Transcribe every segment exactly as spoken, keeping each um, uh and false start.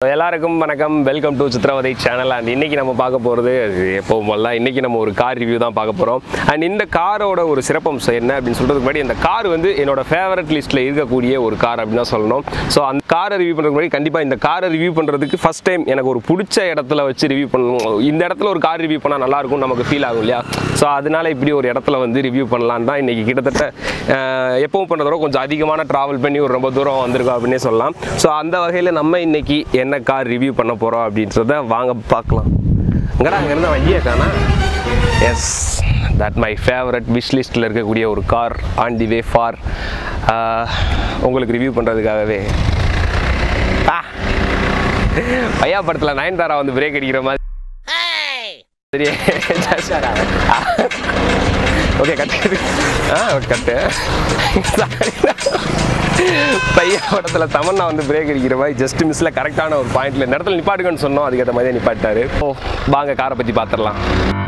எல்லாருக்கும் வணக்கம். Welcome to சித்ரவதை சேனல். அண்ட் இன்றைக்கி நம்ம பார்க்க போகிறது எப்போவும் போல இன்றைக்கி நம்ம ஒரு கார் ரிவ்யூ தான் பார்க்க போகிறோம். அண்ட் இந்த காரோட ஒரு சிறப்பம்சம் என்ன அப்படின்னு சொல்கிறதுக்கு முன்னாடி இந்த கார் வந்து என்னோட ஃபேவரட் லிஸ்ட்டில் இருக்கக்கூடிய ஒரு கார் அப்படின்னு தான் சொல்லணும். ஸோ அந்த காரை ரிவ்யூ பண்ணுறதுக்கு முன்னாடி கண்டிப்பாக இந்த காரை ரிவ்யூ பண்ணுறதுக்கு ஃபஸ்ட் டைம் எனக்கு ஒரு பிடிச்ச இடத்துல வச்சு ரிவ்யூ பண்ணணும். இந்த இடத்துல ஒரு கார் ரிவ்யூ பண்ணால் நல்லாயிருக்கும், நமக்கு ஃபீல் ஆகும் இல்லையா? ஸோ அதனால் இப்படி ஒரு இடத்துல வந்து ரிவ்யூ பண்ணலான்னு தான் இன்றைக்கி கிட்டத்தட்ட எப்பவும் பண்ணுறதோட கொஞ்சம் அதிகமான ட்ராவல் பண்ணி ஒரு ரொம்ப தூரம் வந்திருக்கோம் அப்படின்னே சொல்லலாம். ஸோ அந்த வகையில் நம்ம இன்றைக்கி என்ன கார் ரிவ்யூ பண்ண போகிறோம் அப்படின்றத வாங்க பார்க்கலாம். அங்கடா அங்கே இருந்தால் வண்டியை காணா. Yes, that my favourite wish லிஸ்ட்டில் இருக்கக்கூடிய ஒரு car on the way for உங்களுக்கு ரிவ்யூ பண்ணுறதுக்காகவே. பையா படத்தில் நயன்தாரா வந்து பிரேக் அடிக்கிற மாதிரி சரி. ஓகே, கட்டு ஆ கட்டு பையா படத்தில் தமன்னா வந்து பிரேக் அடிக்கிற மாதிரி ஜஸ்ட் மிஸ்ல கரெக்டான ஒரு பாயிண்ட்ல இந்த இடத்துல நிப்பாட்டுங்கன்னு சொன்னோம். அதுக்கேற்ற மாதிரி நிப்பாட்டாரு. ஓ வாங்க காரை பற்றி பார்த்துடலாம்.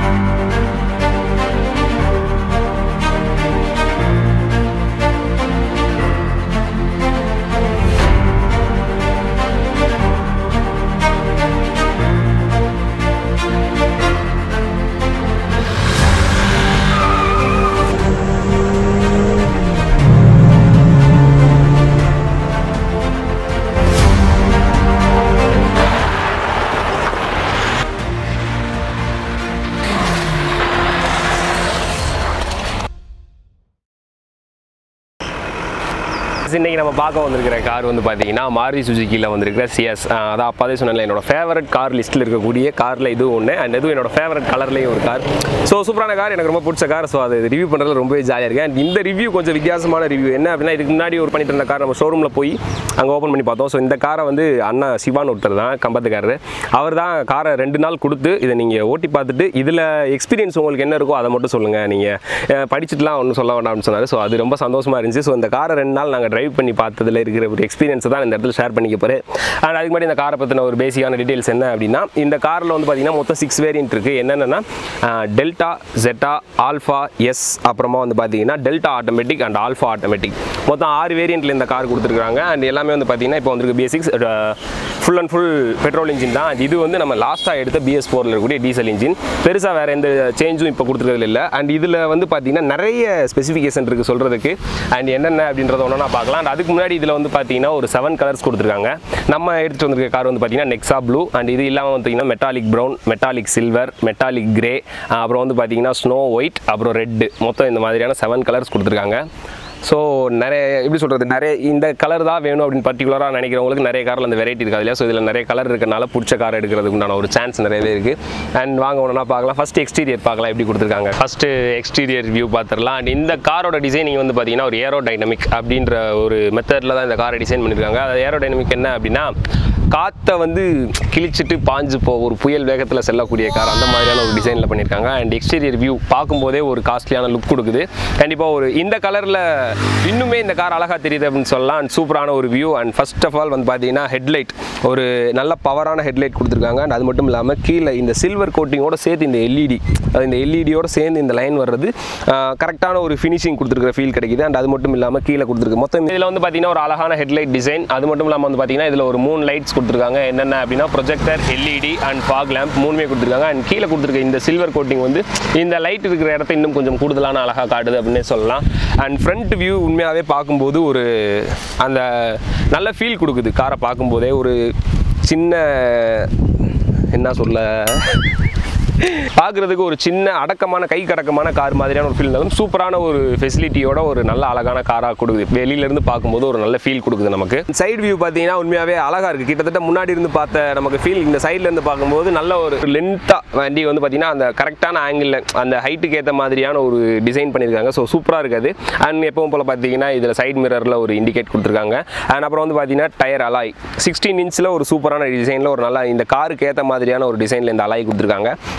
இன்றைக்கி நம்ம பார்க்க வந்திருக்கிற கார் வந்து பார்த்தீங்கன்னா மாருதி சுசுக்கியில் வந்திருக்கிற சிஎஸ். அதான் அப்போதே சொன்னேன், என்னோட ஃபேவரட் கார் லிஸ்ட்டில் இருக்கக்கூடிய காரில் இதுவும் ஒன்று. அண்ட் இதுவும் என்னோட ஃபேவரட் கலர்லேயும் ஒரு கார். ஸோ சூப்பரான கார், எனக்கு ரொம்ப பிடிச்ச கார். ஸோ அது ரிவ்யூ பண்ணுறதுல ரொம்பவே ஜாலியாக இருக்குது. அண்ட் இந்த ரிவ்யூ கொஞ்சம் வித்தியாசமான ரிவ்யூ. என்ன அப்படின்னா, இதுக்கு முன்னாடி ஒரு பண்ணிட்டு இருந்த கார் நம்ம ஷோரூமில் போய் அங்கே ஓப்பன் பண்ணி பார்த்தோம். ஸோ இந்த காரை வந்து அண்ணா சிவான் ஒருத்தர் தான், கம்பத்துக்காரரு. அவர் தான் காரை ரெண்டு நாள் கொடுத்து இதை நீங்கள் ஓட்டி பார்த்துட்டு இதில் எக்ஸ்பீரியன்ஸ் உங்களுக்கு என்ன இருக்கோ அதை மட்டும் சொல்லுங்கள், நீங்கள் படிச்சுட்டுலாம் ஒன்றும் சொல்ல வேண்டாம்னு சொன்னார். ஸோ அது ரொம்ப சந்தோஷமாக இருந்துச்சு. ஸோ இந்த காரை ரெண்டு நாள் நாங்கள் ட்ரைவ் பண்ணி பார்த்ததில் இருக்கிற ஒரு எக்ஸ்பீரியன்ஸ் தான் இந்த இடத்துல ஷேர் பண்ணிக்க போகிறேன். அண்ட் அதுக்கு முன்னாடி இந்த காரை பற்றின ஒரு பேசிக்கான டீட்டெயில்ஸ் என்ன அப்படின்னா, இந்த காரில் வந்து பார்த்தீங்கன்னா மொத்தம் சிக்ஸ் வேரியன்ட் இருக்குது. என்னென்னா டெல்டா, ஜெட்டா, ஆல்ஃபா, எஸ், அப்புறமா வந்து பார்த்தீங்கன்னா Delta automatic and Alpha automatic, மொத்தம் ஆறு வேரியண்ட்டில் இந்த கார் கொடுத்துருக்காங்க. அண்ட் எல்லாமே வந்து பார்த்தீங்கன்னா இப்போ வந்துருக்கு basics full and full petrol engine தான். இது வந்து நம்ம லாஸ்ட்டாக எடுத்த பிஎஸ் ஃபோரில் இருக்கக்கூடிய டீசல் இன்ஜின். பெருசாக வேறு எந்த சேஞ்சும் இப்போ கொடுத்துருக்கிறது இல்லை. அண்ட் இதில் வந்து பார்த்தீங்கன்னா நிறைய ஸ்பெசிஃபிகேஷன் இருக்குது சொல்கிறதுக்கு. அண்ட் என்னென்ன அப்படின்றத ஒன்றா பார்க்கலாம். அண்ட் அதுக்கு முன்னாடி இதில் வந்து பார்த்தீங்கன்னா ஒரு செவன் கலர்ஸ் கொடுத்துருக்காங்க. நம்ம எடுத்துகிட்டு வந்திருக்க கார் வந்து பார்த்தீங்கன்னா நெக்ஸா ப்ளூ. அண்ட் இது இல்லாமல் பார்த்தீங்கன்னா metallic brown, metallic silver, metallic grey, அப்புறம் வந்து பார்த்தீங்கன்னா ஸ்னோ ஒயிட், அப்புறம் ரெட்டு, மொத்தம் இந்த மாதிரியான செவன் கலர்ஸ் கொடுத்துருக்காங்க. ஸோ நிறைய எப்படி சொல்கிறது, நிறைய இந்த கலர் தான் வேணும் அப்படின்னு பர்டிகுலராக நினைக்கிறவங்களுக்கு நிறைய காரில் அந்த வெரைட்டி இருக்காது இல்லையா? ஸோ இதில் நிறைய கலர் இருக்கிறனால பிடிச்ச கார் எடுக்கிறதுக்கு உண்டான ஒரு சான்ஸ் நிறையவே இருக்குது. அண்ட் வாங்க ஒன்றா பார்க்கலாம். ஃபஸ்ட்டு எக்ஸ்டீரியர் பார்க்கலாம் எப்படி கொடுத்துருக்காங்க. ஃபஸ்ட்டு எக்ஸ்டீரியர் வியூ பார்த்துடலாம். அண்ட் இந்த காரோட டிசைனிங் வந்து பார்த்தீங்கன்னா ஒரு ஏரோ டைனமிக் அப்படின்ற ஒரு மெத்தடில் தான் இந்த காரை டிசைன் பண்ணியிருக்காங்க. அது ஏரோ டைனமிக் என்ன அப்படின்னா, காற்றை வந்து கிழிச்சிட்டு பாஞ்சு போ ஒரு புயல் வேகத்தில் செல்லக்கூடிய கார், அந்த மாதிரியான ஒரு டிசைனில் பண்ணியிருக்காங்க. அண்ட் எக்ஸ்டீரியர் வியூ பார்க்கும்போதே ஒரு காஸ்ட்லியான லுக் கொடுக்குது. கண்டிப்பாக ஒரு இந்த கலரில் இன்னுமே இந்த கார் அழகாக தெரியுது அப்படின்னு சொல்லலாம். அண்ட் சூப்பரான ஒரு view. And first of all வந்து பார்த்தீங்கன்னா ஹெட்லைட், ஒரு நல்ல பவரான ஹெட்லைட் கொடுத்துருக்காங்க. அண்ட் அது மட்டும் இல்லாமல் கீழே இந்த சில்வர் கோட்டிங்கோட சேர்த்து இந்த எல்இடி, அது இந்த எல்இடியோட சேர்ந்து இந்த லைன் வர்றது கரெக்டான ஒரு ஃபினிஷிங் கொடுத்துருக்கிற ஃபீல் கிடைக்குது. அண்ட் அது மட்டும் இல்லாமல் கீழே கொடுத்துருக்கு. மொத்தம் இதில் வந்து பார்த்தீங்கன்னா ஒரு அழகான ஹெட்லைட் டிசைன். அது மட்டும் இல்லாமல் வந்து பார்த்தீங்கன்னா இதில் ஒரு மூணு லைட்ஸ் கொடுத்துருக்காங்க. என்னென்ன அப்படின்னா projector, LED and fog lamp மூணுமே கொடுத்துருக்காங்க. அண்ட் கீழே கொடுத்துருக்க இந்த சில்வர் கோட்டிங் வந்து இந்த லைட் இருக்கிற இடத்த இன்னும் கொஞ்சம் கூடுதலான அழகாக காட்டுது அப்படின்னே சொல்லலாம். அண்ட் ஃப்ரண்ட் வியூ உண்மையாகவே பார்க்கும்போது ஒரு அந்த நல்ல ஃபீல் கொடுக்குது. காரை பார்க்கும்போதே ஒரு சின்ன என்ன சொல்ல பார்க்குறதுக்கு ஒரு சின்ன அடக்கமான கை கடக்கமான கார் மாதிரியான ஒரு ஃபீல் இருந்தாலும் சூப்பரான ஒரு ஃபெசிலிட்டியோட ஒரு நல்ல அழகான காராக கொடுக்குது. வெளியிலேருந்து பார்க்கும்போது ஒரு நல்ல ஃபீல் கொடுக்குது நமக்கு. சைடு வியூ பார்த்தீங்கன்னா உண்மையாகவே அழகாக இருக்குது. கிட்டத்தட்ட முன்னாடி இருந்து பார்த்த நமக்கு ஃபீல் இந்த சைட்லேருந்து பார்க்கும்போது நல்ல ஒரு லென்த்தாக வண்டி வந்து பார்த்தீங்கன்னா அந்த கரெக்டான ஆங்கிளில் அந்த ஹைட்டுக்கு ஏற்ற மாதிரியான ஒரு டிசைன் பண்ணியிருக்காங்க. ஸோ சூப்பராக இருக்காது. அண்ட் எப்பவும் போல் பார்த்தீங்கன்னா இதில் சைட் மிரரில் ஒரு இண்டிகேட் கொடுத்துருக்காங்க. அண்ட் அப்புறம் வந்து பார்த்தீங்கன்னா டயர் அலாய் சிக்ஸ்டீன் இன்ச்சில் ஒரு சூப்பரான டிசைனில் ஒரு நல்லா இந்த காருக்கு ஏற்ற மாதிரியான ஒரு டிசைனில் இந்த அலாய் கொடுத்துருக்காங்க.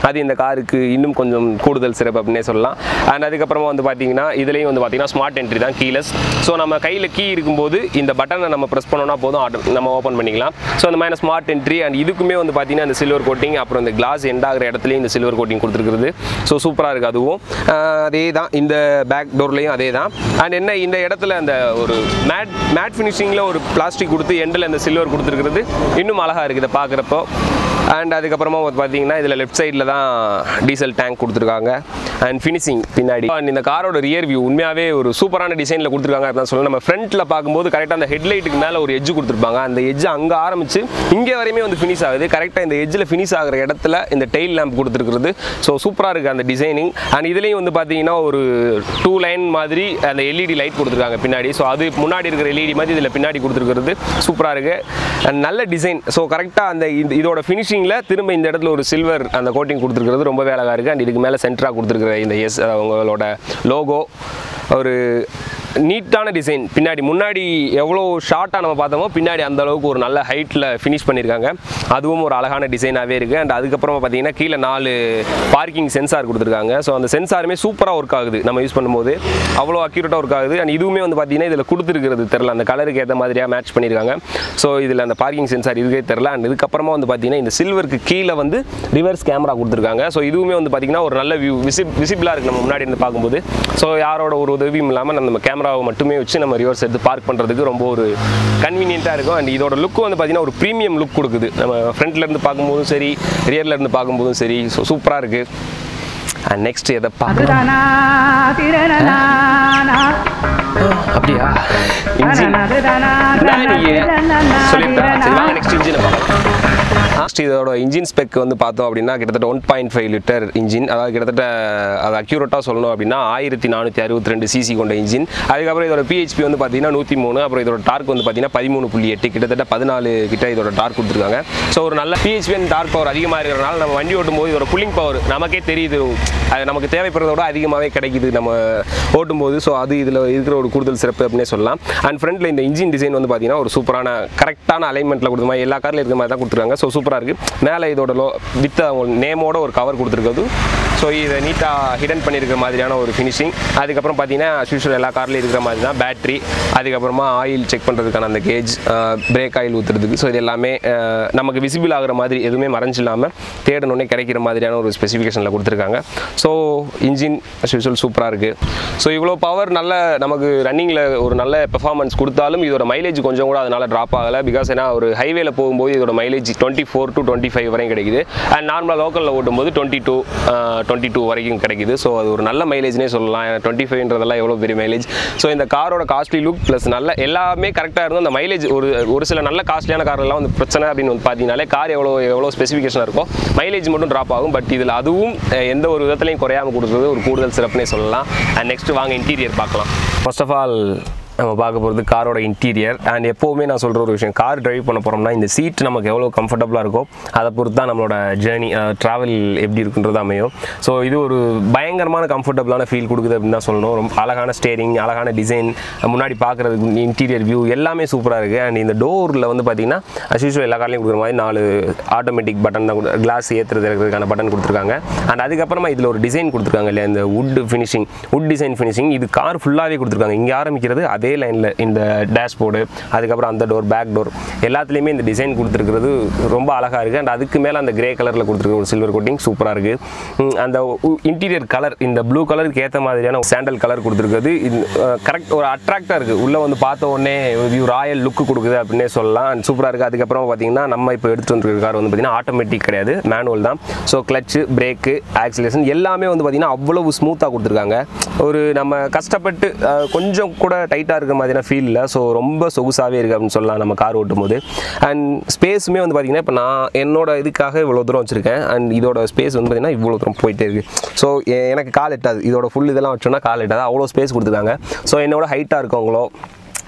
அது இந்த காருக்கு இன்னும் கொஞ்சம் கூடுதல் சிறப்பு அப்படின்னே சொல்லலாம். அண்ட் அதுக்கப்புறமா வந்து பார்த்தீங்கன்னா இதுலேயும் வந்து பார்த்தீங்கன்னா ஸ்மார்ட் என்ட்ரி தான், கீலெஸ். ஸோ நம்ம கையில் கீ இருக்கும்போது இந்த பட்டனை நம்ம ப்ரெஸ் பண்ணோம்னா போதும், ஆட்டோ நம்ம ஓப்பன் பண்ணிக்கலாம். ஸோ அந்த மாதிரி ஸ்மார்ட் என்ட்ரி. அண்ட் இதுக்குமே வந்து பார்த்தீங்கன்னா இந்த சில்வர் கோட்டிங், அப்புறம் இந்த கிளாஸ் எண்ட் ஆகிற இடத்துலையும் இந்த சில்வர் கோட்டிங் கொடுத்துருக்குறது. ஸோ சூப்பராக இருக்குது. அதுவும் அதே தான், இந்த பேக் டோர்லேயும் அதே தான். அண்ட் என்ன இந்த இடத்துல அந்த ஒரு மேட் மேட் ஃபினிஷிங்கில் ஒரு பிளாஸ்டிக் கொடுத்து எண்டில் இந்த சில்வர் கொடுத்துருக்கிறது இன்னும் அழகாக இருக்குது இதை பார்க்குறப்போ. அண்ட் அதுக்கப்புறமா பார்த்தீங்கன்னா இதில் லெஃப்ட் சைடில் தான் டீசல் டேங்க் கொடுத்துருக்காங்க. அண்ட் ஃபினிஷிங் பின்னாடி அண்ட் இந்த காரோட ரியர் வியூ உண்மையாகவே ஒரு சூப்பரான டிசைனில் கொடுத்துருக்காங்க அப்படின்னு சொல்லலாம். நம்ம ஃப்ரண்ட்டில் பார்க்கும்போது கரெக்டாக அந்த ஹெட்லைட்டுக்கு மேலே ஒரு எட்ஜ் கொடுத்துருப்பாங்க. அந்த எட்ஜ் அங்கே ஆரம்பித்து இங்கே வரையுமே வந்து ஃபினிஷ் ஆகுது. கரெக்டாக இந்த எட்ஜில் ஃபினிஷ் ஆகிற இடத்துல இந்த டெயில் லேம்ப் கொடுத்துருக்குறது. ஸோ சூப்பராக இருக்குது அந்த டிசைனிங். அண்ட் இதுலேயும் வந்து பார்த்தீங்கன்னா ஒரு டூ லைன் மாதிரி அந்த எல்இடி லைட் கொடுத்துருக்காங்க பின்னாடி. ஸோ அது முன்னாடி இருக்கிற எல்இடி மாதிரி இதில் பின்னாடி கொடுத்துருக்கிறது சூப்பராக இருக்குது. அண்ட் நல்ல டிசைன். ஸோ கரெக்டாக அந்த இதோட ஃபினிஷிங்கில் திரும்ப இந்த இடத்துல ஒரு சில்வர் அந்த கோட்டிங் கொடுத்துருக்கிறது ரொம்பவே அழகாக இருக்குது. அண்ட் இதுக்கு மேலே சென்டராக கொடுத்துருக்குற இந்த எஸ் அவங்களோட லோகோ ஒரு நீட்டான டிசைன். பின்னாடி முன்னாடி எவ்வளோ ஷார்ட்டாக நம்ம பார்த்தோமோ பின்னாடி அந்த அளவுக்கு ஒரு நல்ல ஹைட்டில் ஃபினிஷ் பண்ணியிருக்காங்க. அதுவும் ஒரு அழகான டிசைனாகவே இருக்குது. அண்ட் அதுக்கப்புறமா பார்த்தீங்கன்னா கீழே நாலு பார்க்கிங் சென்சார் கொடுத்துருக்காங்க. ஸோ அந்த சென்சாருமே சூப்பராக ஒர்க் ஆகுது நம்ம யூஸ் பண்ணும்போது, அவ்வளோ அக்யூரேட்டாக ஒர்க் ஆகுது. அண்ட் இதுவுமே வந்து பார்த்தீங்கன்னா இதில் கொடுத்துருக்கிறது தெரில, அந்த கலருக்கு ஏற்ற மாதிரியாக மேட்ச் பண்ணியிருக்காங்க. ஸோ இதில் அந்த பார்க்கிங் சென்சார் இதுக்கே தெரில. அண்ட் இதுக்கப்புறமா வந்து பார்த்தீங்கன்னா இந்த சில்வருக்கு கீழே வந்து ரிவர்ஸ் கேமரா கொடுத்துருக்காங்க. ஸோ இதுவுமே வந்து பார்த்தீங்கன்னா ஒரு நல்ல வியூ விசிப் விசிபிளாக இருக்குது நம்ம முன்னாடி இருந்து பார்க்கும்போது. ஸோ யாரோட ஒரு உதவியும் இல்லாமல் நம்ம கேமராவை மட்டுமே வச்சு நம்ம ரிவர்ஸ் எடுத்து பார்க் பண்ணுறதுக்கு ரொம்ப ஒரு கன்வீனியண்ட்டாக இருக்கும். அண்ட் இதோட லுக்கு வந்து பார்த்தீங்கன்னா ஒரு ப்ரீமியம் லுக் கொடுக்குது. நம்ம ஃப்ரண்ட்லேருந்து பார்க்கும்போதும் சரி, ரியர்லேருந்து பார்க்கும்போதும் சரி. ஸோ சூப்பராக இருக்குது. அண்ட் நெக்ஸ்ட் எதை பார்க்கலாம் அப்படியா இன்ஜின் சொல்லியிருக்கேன். சரி வாங்க நெக்ஸ்ட் இன்ஜினை பார்க்கலாம். நெக்ஸ்ட் இதோட இன்ஜின் ஸ்பெக் வந்து பார்த்தோம் அப்படின்னா கிட்டத்தட்ட one point five litre engine. அதாவது கிட்டத்தட்ட அது அக்யூரேட்டாக சொல்லணும் அப்படின்னா ஆயிரத்தி நானூற்றி அறுபத்தி ரெண்டு சிசி கொண்ட இன்ஜின். அதுக்கப்புறம் இதோட பிஹெச்பி வந்து பார்த்தீங்கன்னா நூற்றி மூணு. அப்புறம் இதோட டார்க் வந்து பார்த்தீங்கன்னா பதிமூணு புள்ளி எட்டு கிட்டத்தட்ட பதினாலு கிட்ட இதோட டார்க் கொடுத்துருக்காங்க. ஸோ ஒரு நல்ல பிஹெச்பி அண்ட் டார்க் பவர் அதிகமாக இருக்கிறனால நம்ம வண்டி ஓட்டும் போது இதோட கூலிங் பவர் நமக்கே தெரியுது, அது நமக்கு தேவைப்படுறதோட அதிகமாகவே கிடைக்குது நம்ம ஓட்டும்போது. ஸோ அது இதில் இருக்கிற ஒரு கூடுதல் சிறப்பு அப்படின்னே சொல்லலாம். அண்ட் ஃப்ரண்ட்டில் இந்த இன்ஜின் டிசைன் வந்து பார்த்தீங்கன்னா ஒரு சூப்பரான கரெக்டான அலைன்மெண்ட்டில் கொடுத்த மாதிரி எல்லா காரில் இருக்கிற மாதிரி தான் கொடுத்துருக்காங்க. ஸோ சூப்பராக இருக்குது. மேலே இதோட லோ வித் அவங்க நேமோட ஒரு கவர் கொடுத்துருக்குது. ஸோ இதை நீட்டாக ஹிடன் பண்ணியிருக்கிற மாதிரியான ஒரு ஃபினிஷிங். அதுக்கப்புறம் பார்த்தீங்கன்னா யூஷுவல் எல்லா கார்லையும் இருக்கிற மாதிரி தான் பேட்ரி, அதுக்கப்புறமா ஆயில் செக் பண்ணுறதுக்கான அந்த கேஜ், பிரேக் ஆயில் ஊற்றுறதுக்கு. ஸோ இது எல்லாமே நமக்கு விசிபிள் ஆகிற மாதிரி எதுவுமே மறைஞ்சு இல்லாமல் தேடணுன்னே கிடைக்கிற மாதிரியான ஒரு ஸ்பெசிஃபிகேஷனில் கொடுத்துருக்காங்க. ஸோ இன்ஜின் யூஷுவல் சூப்பராக இருக்குது. ஸோ இவ்வளோ பவர் நல்ல நமக்கு ரன்னிங்கில் ஒரு நல்ல பெர்ஃபார்மன்ஸ் கொடுத்தாலும் இதோட மைலேஜ் கொஞ்சம் கூட அதனால் ட்ராப் ஆகலை. பிகாஸ் ஏன்னா ஒரு ஹைவேல போகும்போது இதோட mileage twenty four to twenty five வரையும் கிடைக்குது. அண்ட் நார்மலாக லோக்கலில் ஓட்டும்போது டுவெண்ட்டி டூ டுவெண்ட்டி டூ வரைக்கும் கிடைக்குது. ஸோ அது ஒரு நல்ல மைலேஜ்னே சொல்லலாம். டுவெண்ட்டி ஃபைவ்ன்றதெல்லாம் எவ்வளோ பெரிய மைலேஜ். ஸோ இந்த காரோட காஸ்ட்லி லுக் ப்ளஸ் நல்ல எல்லாமே கரெக்டாக இருக்கும். அந்த மைலேஜ் ஒரு ஒரு சில நல்ல காஸ்ட்லியான காரெல்லாம் வந்து பிரச்சனை அப்படின்னு வந்து பார்த்தீங்கன்னாலே கார் எவ்வளோ எவ்வளோ ஸ்பெசிஃபிகேஷனாக இருக்கும், மைலேஜ் மட்டும் ட்ராப் ஆகும். பட் இதில் அதுவும் எந்த ஒரு விதத்துலையும் குறையாமல் கொடுக்குறது ஒரு கூடுதல் சிறப்புனே சொல்லலாம். அண்ட் நெக்ஸ்ட் வாங்க இன்டீரியர் பார்க்கலாம். ஃபர்ஸ்ட் ஆஃப் ஆல் நம்ம பார்க்க போகிறது காரோட இன்டீரியர். அண்ட் எப்போவுமே நான் சொல்கிற ஒரு விஷயம், கார் டிரைவ் பண்ண போகிறோம்னா இந்த சீட் நமக்கு எவ்வளோ கம்ஃபர்டபுளாக இருக்கோ அதை பொறுத்து தான் நம்மளோட ஜேர்னி ட்ராவல் எப்படி இருக்குன்றது அமையும். ஸோ இது ஒரு பயங்கரமான கம்ஃபர்டபுளான ஃபீல் கொடுக்குது அப்படின்னு தான் சொல்லணும். ரொம்ப அழகான ஸ்டேரிங், அழகான டிசைன், முன்னாடி பார்க்குறதுக்கு இன்டீரியர் வியூ எல்லாமே சூப்பராக இருக்குது. அண்ட் இந்த டோரில் வந்து பார்த்திங்கன்னா அஸ் யூஷுவல் எல்லா கார்லையும் கொடுக்குற மாதிரி நாலு ஆட்டோமேட்டிக் பட்டன் தான், கிளாஸ் ஏற்றுறது இருக்கிறதுக்கான பட்டன் கொடுத்துருக்காங்க. அண்ட் அதுக்கப்புறமா இதில் ஒரு டிசைன் கொடுத்துருக்காங்க இல்லையா, இந்த wood finishing, wood design finishing. இது கார் ஃபுல்லாகவே கொடுத்துருக்காங்க. இங்கே ஆரம்பிக்கிறது அதே லைனில் இந்த டேஷ்போர்டு, அதுக்கப்புறம் அந்த டோர், பேக் டோர் எல்லாத்துலேயுமே இந்த டிசைன் கொடுத்துருக்கிறது ரொம்ப அழகாக இருக்குது. அண்ட் அதுக்கு மேலே அந்த கிரே கலரில் கொடுத்துருக்க ஒரு சில்வர் கோட்டிங் சூப்பராக இருக்குது. அந்த இன்டீரியர் கலர் இந்த ப்ளூ கலருக்கு ஏற்ற மாதிரியான சாண்டல் கலர் கொடுத்துருக்குது. இது கரெக்ட் ஒரு அட்ராக்டாக இருக்குது. உள்ளே வந்து பார்த்த உடனே வியூ ராயல் லுக்கு கொடுக்குது அப்படின்னே சொல்லலாம். அண்ட் சூப்பராக இருக்குது. அதுக்கப்புறம் பார்த்தீங்கன்னா நம்ம இப்போ எடுத்துகிட்டு வந்துருக்க கார் வந்து பார்த்திங்கன்னா ஆட்டோமேட்டிக் கிடையாது, மேனுவல் தான். ஸோ கிளச்சு, பிரேக்கு, ஆக்சிலேஷன் எல்லாமே வந்து பார்த்திங்கன்னா அவ்வளவு ஸ்மூத்தாக கொடுத்துருக்காங்க. ஒரு நம்ம கஷ்டப்பட்டு கொஞ்சம் கூட டைட்டாக இருக்கிற மாதிரியான ஃபீல் இல்லை. ஸோ ரொம்ப சொகுசாகவே இருக்குது அப்படின்னு சொல்லலாம் நம்ம கார் ஓட்டும் போது. அண்ட் ஸ்பேஸுமே வந்து பார்த்திங்கன்னா இப்போ நான் என்னோட இதுக்காக இவ்வளோ தூரம் வச்சுருக்கேன். அண்ட் இதோட ஸ்பேஸ் வந்து பார்த்திங்கன்னா இவ்வளோ தூரம் போயிட்டே இருக்குது. ஸோ எனக்கு கால் எட்டாது, இதோட ஃபுல் இதெல்லாம் வச்சோன்னா கால் எட்டாது, அவ்வளோ ஸ்பேஸ் கொடுத்துருக்காங்க. ஸோ என்னோட ஹைட்டாக இருக்கவங்களோ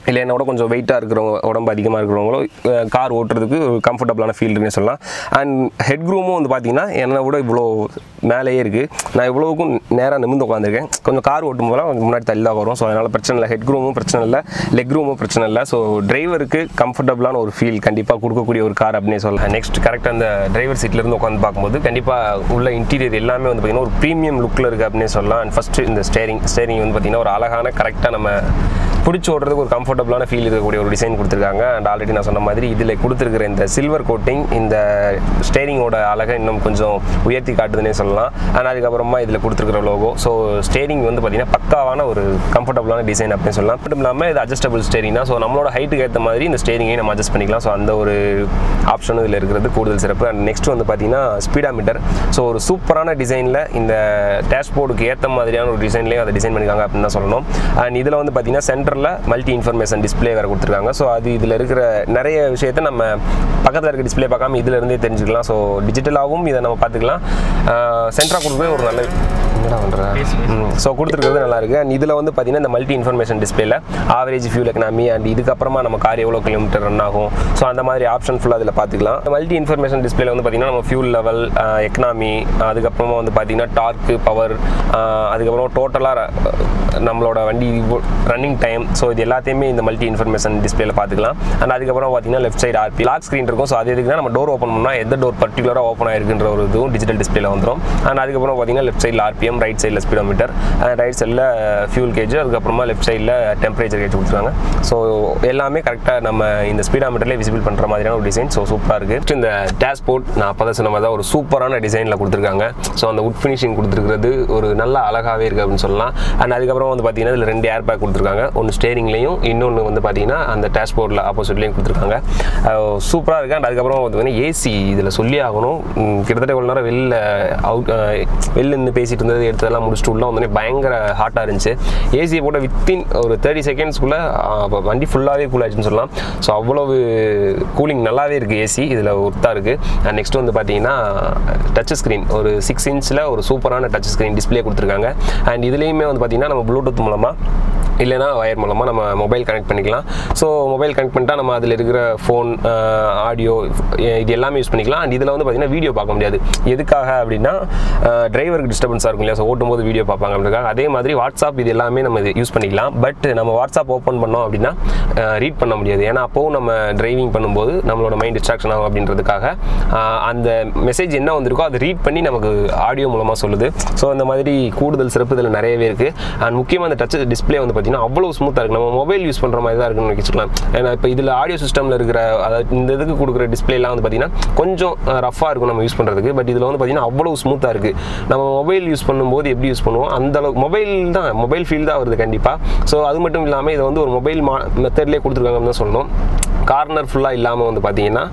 இல்லை என்னோட கொஞ்சம் வெயிட்டாக இருக்கிறவங்க, உடம்பு அதிகமாக இருக்கிறவங்களோ கார் ஓட்டுறதுக்கு ஒரு கம்ஃபர்டபுளான ஃபீல் இருக்குன்னு சொல்லலாம். அண்ட் ஹெட் ரூமும் வந்து பார்த்தீங்கன்னா என்னை விட இவ்வளோ மேலேயே இருக்குது. நான் இவ்வளோவுக்கும் நேராக நிமிர்ந்து உட்காந்துருக்கேன். கொஞ்சம் கார் ஓட்டும் போதெல்லாம் கொஞ்சம் முன்னாடி தள்ளி தான் வரும். ஸோ அதனால் பிரச்சனை இல்லை. ஹெட் ரூமும் பிரச்சனை இல்லை, லெக் ரூமும் பிரச்சனை இல்லை. ஸோ டிரைவருக்கு கம்ஃபர்டபுளான ஒரு ஃபீல் கண்டிப்பாக கொடுக்கக்கூடிய ஒரு கார் அப்படின்னே சொல்லலாம். நெக்ஸ்ட் கரெக்டாக அந்த டிரைவர் சீட்லேருந்து உட்காந்து பார்க்கும்போது கண்டிப்பாக உள்ள இன்டீரியர் எல்லாமே வந்து பார்த்திங்கன்னா ஒரு ப்ரீமியம் லுக்கில் இருக்குது அப்படின்னே சொல்லலாம். அண்ட் ஃபஸ்ட்டு இந்த ஸ்டேரிங் ஸ்டேரிங் வந்து பார்த்திங்கன்னா ஒரு அழகான கரெக்டாக நம்ம பிடிச்சி ஓடுறதுக்கு ஒரு கம்ஃபர்டபுளான ஃபீல் இருக்கக்கூடிய ஒரு டிசைன் கொடுத்துருக்காங்க. அண்ட் ஆல்ரெடி நான் சொன்ன மாதிரி இதில் கொடுத்துருக்கிற இந்த சில்வர் கோட்டிங் இந்த ஸ்டேரிங்கோட அழகை இன்னும் கொஞ்சம் உயர்த்தி காட்டுதுன்னே சொல்லலாம். அண்ட் அதுக்கப்புறமா இதில் கொடுத்துருக்கிற லோகோ. ஸோ ஸ்டேரிங் வந்து பார்த்திங்கன்னா பக்காவான ஒரு கம்ஃபர்டபுளான டிசைன் அப்படின்னு சொல்லலாம். மட்டும் இல்லாமல் இது அட்ஜஸ்டபிள் ஸ்டேரிங் தான். ஸோ நம்மளோட ஹைட்டுக்கு ஏற்ற மாதிரி இந்த ஸ்டேரிங்கையும் நம்ம அட்ஜஸ்ட் பண்ணிக்கலாம். ஸோ அந்த ஒரு ஆப்ஷனும் இதில் இருக்கிறது கூடுதல் சிறப்பு. அண்ட் நெக்ஸ்ட் வந்து பார்த்திங்கன்னா ஸ்பீடா மீட்டர். ஸோ ஒரு சூப்பரான டிசைனில் இந்த டேஷ்போர்டுக்கு ஏற்ற மாதிரியான ஒரு டிசைன்லேயும் அதை டிசைன் பண்ணியிருக்காங்க அப்படின்னு தான் சொல்லணும். அண்ட் இதில் வந்து பார்த்திங்கன்னா சென்டர் மல்டி இன்ஃபர்மேஷன் டிஸ்பிளே வேறு கொடுத்துருக்காங்க. ஸோ அது இதில் இருக்கிற நிறைய விஷயத்தை நம்ம பக்கத்தில் இருக்க டிஸ்பிளே பார்க்காம இதில் இருந்தே தெரிஞ்சுக்கலாம். ஸோ டிஜிட்டலாகவும் இதை நம்ம பார்த்துக்கலாம். சென்டராக கொடுக்குறது ஒரு நல்ல என்னடா பண்ணுறேன் ஸோ கொடுத்துருக்கிறது நல்லா இருக்குது. அண்ட் இதில் வந்து பார்த்திங்கன்னா இந்த மல்டி இன்ஃபர்மேஷன் டிஸ்பிளேல ஆவரேஜ் ஃபியூல் எக்கனாமி அண்ட் இதுக்கப்புறமா நம்ம கார் எவ்வளோ கிலோமீட்டர் ரன் ஆகும், ஸோ அந்த மாதிரி ஆப்ஷன் ஃபுல்லாக அதில் பார்த்துக்கலாம். மல்டி இன்ஃபர்மேஷன் டிஸ்பிளேல வந்து பார்த்திங்கன்னா நம்ம ஃபியூல் லெவல், எக்கனாமி, அதுக்கப்புறமா வந்து பார்த்திங்கன்னா டார்க்கு, பவர், அதுக்கப்புறம் டோட்டலாக நம்மளோட வண்டி ரன்னிங் டைம், ஸோ இது எல்லாத்தையுமே இந்த மல்டி இன்ஃபர்மேஷன் டிஸ்பிளேல பார்த்துக்கலாம். அண்ட் அதுக்கப்புறம் பார்த்தீங்கன்னா left side RP lock screen இருக்கும். ஸோ அது எதுக்குன்னா நம்ம டோர் ஓப்பன் பண்ணால் எந்த டோர் பர்டிகுலராக ஓப்பன் ஆயிருக்குன்ற ஒரு இதுவும் டிஜிட்டல் டிஸ்பிளேல வந்துடும். அண்ட் அதுக்கப்புறம் பார்த்தீங்கன்னா லெஃப்ட் சைடில் ஆர்பிஎம், ரைட் சைடில் ஸ்பீடோமீட்டர், ரைட் சைடில் ஃபியூல் கேஜ், அதுக்கப்புறமா லெஃப்ட் சைடில் டெம்பரேச்சர் கேஜ் கொடுத்துருக்காங்க. ஸோ எல்லாமே கரெக்டாக நம்ம இந்த ஸ்பீடோமீட்டர்லேயே விசிபிள் பண்ணுற மாதிரியான ஒரு டிசைன். ஸோ சூப்பராக இருக்குது. இந்த டேஷ்போர்ட் நான் அப்போ சொன்ன மாதிரி தான் ஒரு சூப்பரான டிசைனில் கொடுத்துருக்காங்க. ஸோ அந்த உட் ஃபினிஷிங் கொடுத்துருக்கிறது ஒரு நல்ல அழகாகவே இருக்குது அப்படின்னு சொல்லலாம். அண்ட் அதுக்கப்புறம் வந்து பார்த்தீங்கன்னா இதில் ரெண்டு ஏர் பேக் கொடுத்துருக்காங்க. ஒன்று ஸ்டேரிங்லையும் இன்னொன்று வந்து பார்த்தீங்கன்னா அந்த டேஷ்போர்டில் ஆப்போசிட்லேயும் கொடுத்துருக்காங்க. சூப்பராக இருக்குது. அண்ட் அதுக்கப்புறம் வந்து பார்த்தீங்கன்னா ஏசி இதில் சொல்லி ஆகணும். கிட்டத்தட்ட இவ்வளோ நேரம் வெளில அவுட் வெளில இருந்து பேசிகிட்டு இருந்தது எடுத்ததெல்லாம் முடிச்சுட்டு உள்ள வந்து பயங்கர ஹாட்டாக இருந்துச்சு. ஏசியை போட்ட வித்தின் ஒரு தேர்ட்டி செகண்ட்ஸ்க்குள்ளே வண்டி ஃபுல்லாகவே கூல் ஆச்சுன்னு சொல்லலாம். ஸோ அவ்வளவு கூலிங் நல்லாவே இருக்குது ஏசி இதில் ஒர்த்தாக இருக்குது. அண்ட் நெக்ஸ்ட் வந்து பார்த்தீங்கன்னா டச் ஸ்க்ரீன் ஒரு சிக்ஸ் இன்ச்சில் ஒரு சூப்பரான டச் ஸ்க்ரீன் டிஸ்பிளே கொடுத்துருக்காங்க. அண்ட் இதுலேயுமே வந்து பார்த்தீங்கன்னா நம்ம ப்ளூடூத் மூலமாக இல்லைனா வயர் மூலமாக நம்ம மொபைல் கனெக்ட் பண்ணிக்கலாம். ஸோ மொபைல் கனெக்ட் பண்ணிட்டா நம்ம அதில் இருக்கிற ஃபோன், ஆடியோ இது எல்லாமே யூஸ் பண்ணிக்கலாம். அண்ட் இதில் வந்து பார்த்திங்கன்னா வீடியோ பார்க்க முடியாது. எதுக்காக அப்படின்னா டிரைவருக்கு டிஸ்டர்பன்ஸாக இருக்கும் இல்லையா. ஸோ ஓட்டும்போது வீடியோ பார்ப்பாங்க அப்படின்றாங்க. அதே மாதிரி வாட்ஸ்அப் இது எல்லாமே நம்ம இது யூஸ் பண்ணிக்கலாம். பட் நம்ம வாட்ஸ்அப் ஓப்பன் பண்ணோம் அப்படின்னா ரீட் பண்ண முடியாது. ஏன்னா அப்போவும் நம்ம டிரைவிங் பண்ணும்போது நம்மளோட மைண்ட் டிஸ்ட்ராக்ஷன் ஆகும் அப்படின்றதுக்காக அந்த மெசேஜ் என்ன வந்திருக்கோ அதை ரீட் பண்ணி நமக்கு ஆடியோ மூலமாக சொல்லுது. ஸோ அந்த மாதிரி கூடுதல் சிறப்பு இதில் நிறையவே இருக்குது. அண்ட் முக்கியமாக அந்த டச் டிஸ்பிளே வந்து பார்த்தீங்கன்னா அவ்வளோ ஸ்மூத்தாக இருக்குது. நம்ம மொபைல் யூஸ் பண்ணுற மாதிரி தான் இருக்குன்னு வச்சுக்கலாம். ஏன்னா இப்போ இதில் ஆடியோ சிஸ்டமில் இருக்கிற அதாவது இந்த இதுக்கு கொடுக்குற டிஸ்பிளேலாம் வந்து பார்த்தீங்கன்னா கொஞ்சம் ரஃபாக இருக்கும் நம்ம யூஸ் பண்ணுறதுக்கு. பட் இதில் வந்து பார்த்தீங்கன்னா அவ்வளோ ஸ்மூத்தாக இருக்குது. நம்ம மொபைல் யூஸ் பண்ணும்போது எப்படி யூஸ் பண்ணுவோம் அந்த அளவுக்கு மொபைல் தான் மொபைல் ஃபீல் தான் வருது கண்டிப்பாக. ஸோ அது மட்டும் இல்லாமல் இதை வந்து ஒரு மொபைல் மா மெத்தட்லேயே கொடுத்துருக்காங்கன்னு தான் சொல்லணும். கார்னர் ஃபுல்லாக இல்லாமல் வந்து பார்த்தீங்கன்னா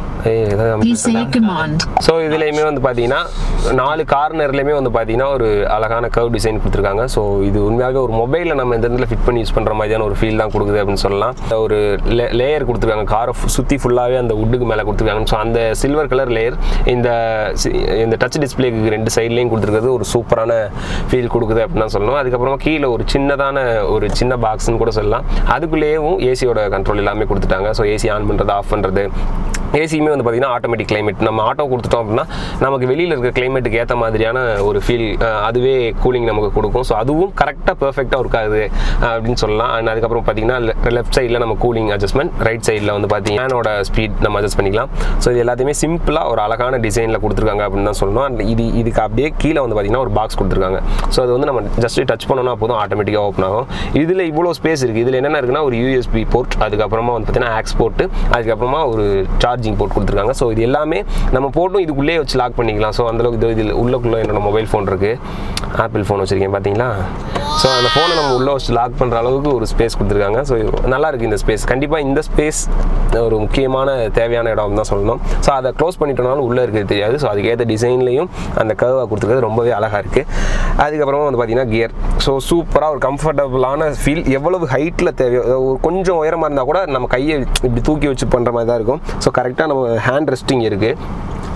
ஸோ இதுலேயுமே வந்து பார்த்தீங்கன்னா நாலு கார்னர்லேயுமே வந்து பார்த்தீங்கன்னா ஒரு அழகான கர்வ் டிசைன் கொடுத்துருக்காங்க. ஸோ இது உண்மையாக ஒரு மொபைலில் நம்ம இந்த இடத்துல ஃபிட் பண்ணி யூஸ் பண்ணுற மாதிரியான ஒரு ஃபீல் தான் கொடுக்குது அப்படின்னு சொல்லலாம். ஒரு லேயர் கொடுத்துருக்காங்க காரை சுற்றி ஃபுல்லாகவே அந்த உட்டுக்கு மேலே கொடுத்துருக்காங்க. ஸோ அந்த சில்வர் கலர் லேயர் இந்த இந்த டச் டிஸ்பிளேக்கு ரெண்டு சைட்லேயும் கொடுத்துருக்கிறது ஒரு சூப்பரான ஃபீல் கொடுக்குது அப்படின்னு தான் சொல்லணும். அதுக்கப்புறமா கீழே ஒரு சின்னதான ஒரு சின்ன பாக்ஸ்ன்னு கூட சொல்லலாம். அதுக்குள்ளேயும் ஏசியோட கண்ட்ரோல் எல்லாமே கொடுத்துட்டாங்க. ஸோ ஏசி ஆன் பண்ணுறது, ஆஃப் பண்ணுறது, ஏசியுமே வந்து பார்த்திங்கன்னா ஆட்டோமேட்டிக் கிளைமேட். நம்ம ஆட்டோ கொடுத்துட்டோம் அப்படின்னா நமக்கு வெளியில் இருக்க கிளைமேட்டுக்கு ஏற்ற மாதிரியான ஒரு ஃபீல் அதுவே கூலிங் நமக்கு கொடுக்கும். ஸோ அதுவும் கரெக்டாக பெர்ஃபெக்டாக இருக்காது அப்படின்னு சொல்லலாம். அண்ட் அதுக்கப்புறம் பார்த்திங்கன்னா லெஃப்ட் சைடில் நம்ம கூலிங் அட்ஜஸ்ட்மெண்ட், ரைட் சைடில் வந்து பார்த்திங்கன்னா ஃபேனோட ஸ்பீட் நம்ம அட்ஜஸ்ட் பண்ணிக்கலாம். ஸோ இது எல்லாத்தையுமே சிம்பிளாக ஒரு அழகான டிசைனில் கொடுத்துருக்காங்க அப்படின்னு தான் சொல்லணும். அண்ட் இது இதுக்கு அப்படியே கீழே வந்து பார்த்திங்கன்னா ஒரு பாக்ஸ் கொடுத்துருக்காங்க. ஸோ அது வந்து நம்ம ஜஸ்ட் டச் பண்ணோம்னா போதும் ஆட்டோமேட்டிக்காக ஓப்பன் ஆகும். இதில் இவ்வளோ ஸ்பேஸ் இருக்குது. இதில் என்னென்ன இருக்குன்னா ஒரு யூஎஸ்பி போர்ட், அதுக்கப்புறமா வந்து பார்த்திங்கன்னா ஆக்ஸ் போர்ட்டு, அதுக்கப்புறமா ஒரு சார்ஜிங் போர்ட் கொடுத்துருக்காங்க. ஸோ இது எல்லாமே நம்ம போட்டும் இதுக்குள்ளே வச்சு லாக் பண்ணிக்கலாம். ஸோ அந்தளவுக்கு இது இதில் உள்ளக்குள்ளே என்னோட மொபைல் ஃபோன் இருக்குது, ஆப்பிள் ஃபோன் வச்சுருக்கேன் பார்த்தீங்களா. ஸோ அந்த ஃபோனை நம்ம உள்ளே வச்சு லாக் பண்ணுற அளவுக்கு ஒரு ஸ்பேஸ் கொடுத்துருக்காங்க. ஸோ நல்லா இருக்குது இந்த ஸ்பேஸ். கண்டிப்பாக இந்த ஸ்பேஸ் ஒரு முக்கியமான தேவையான இடம் தான் சொல்லணும். ஸோ அதை க்ளோஸ் பண்ணிட்டோம்னாலும் உள்ளே இருக்கிறது தெரியாது. ஸோ அதுக்கேற்ற டிசைன்லையும் அந்த கர்வாக கொடுத்துருக்கிறது ரொம்பவே அழகாக இருக்குது. அதுக்கப்புறமா வந்து பார்த்திங்கன்னா கியர். ஸோ சூப்பராக ஒரு கம்ஃபர்டபுளான ஃபீல். எவ்வளவு ஹைட்டில் தேவையோ ஒரு கொஞ்சம் உயரமாக இருந்தால் கூட நம்ம கையை இப்படி தூக்கி வச்சு பண்ணுற மாதிரி தான் இருக்கும். ஸோ கரெக்டாக நம்ம ஹேண்ட் ரெஸ்டிங் இருக்குது.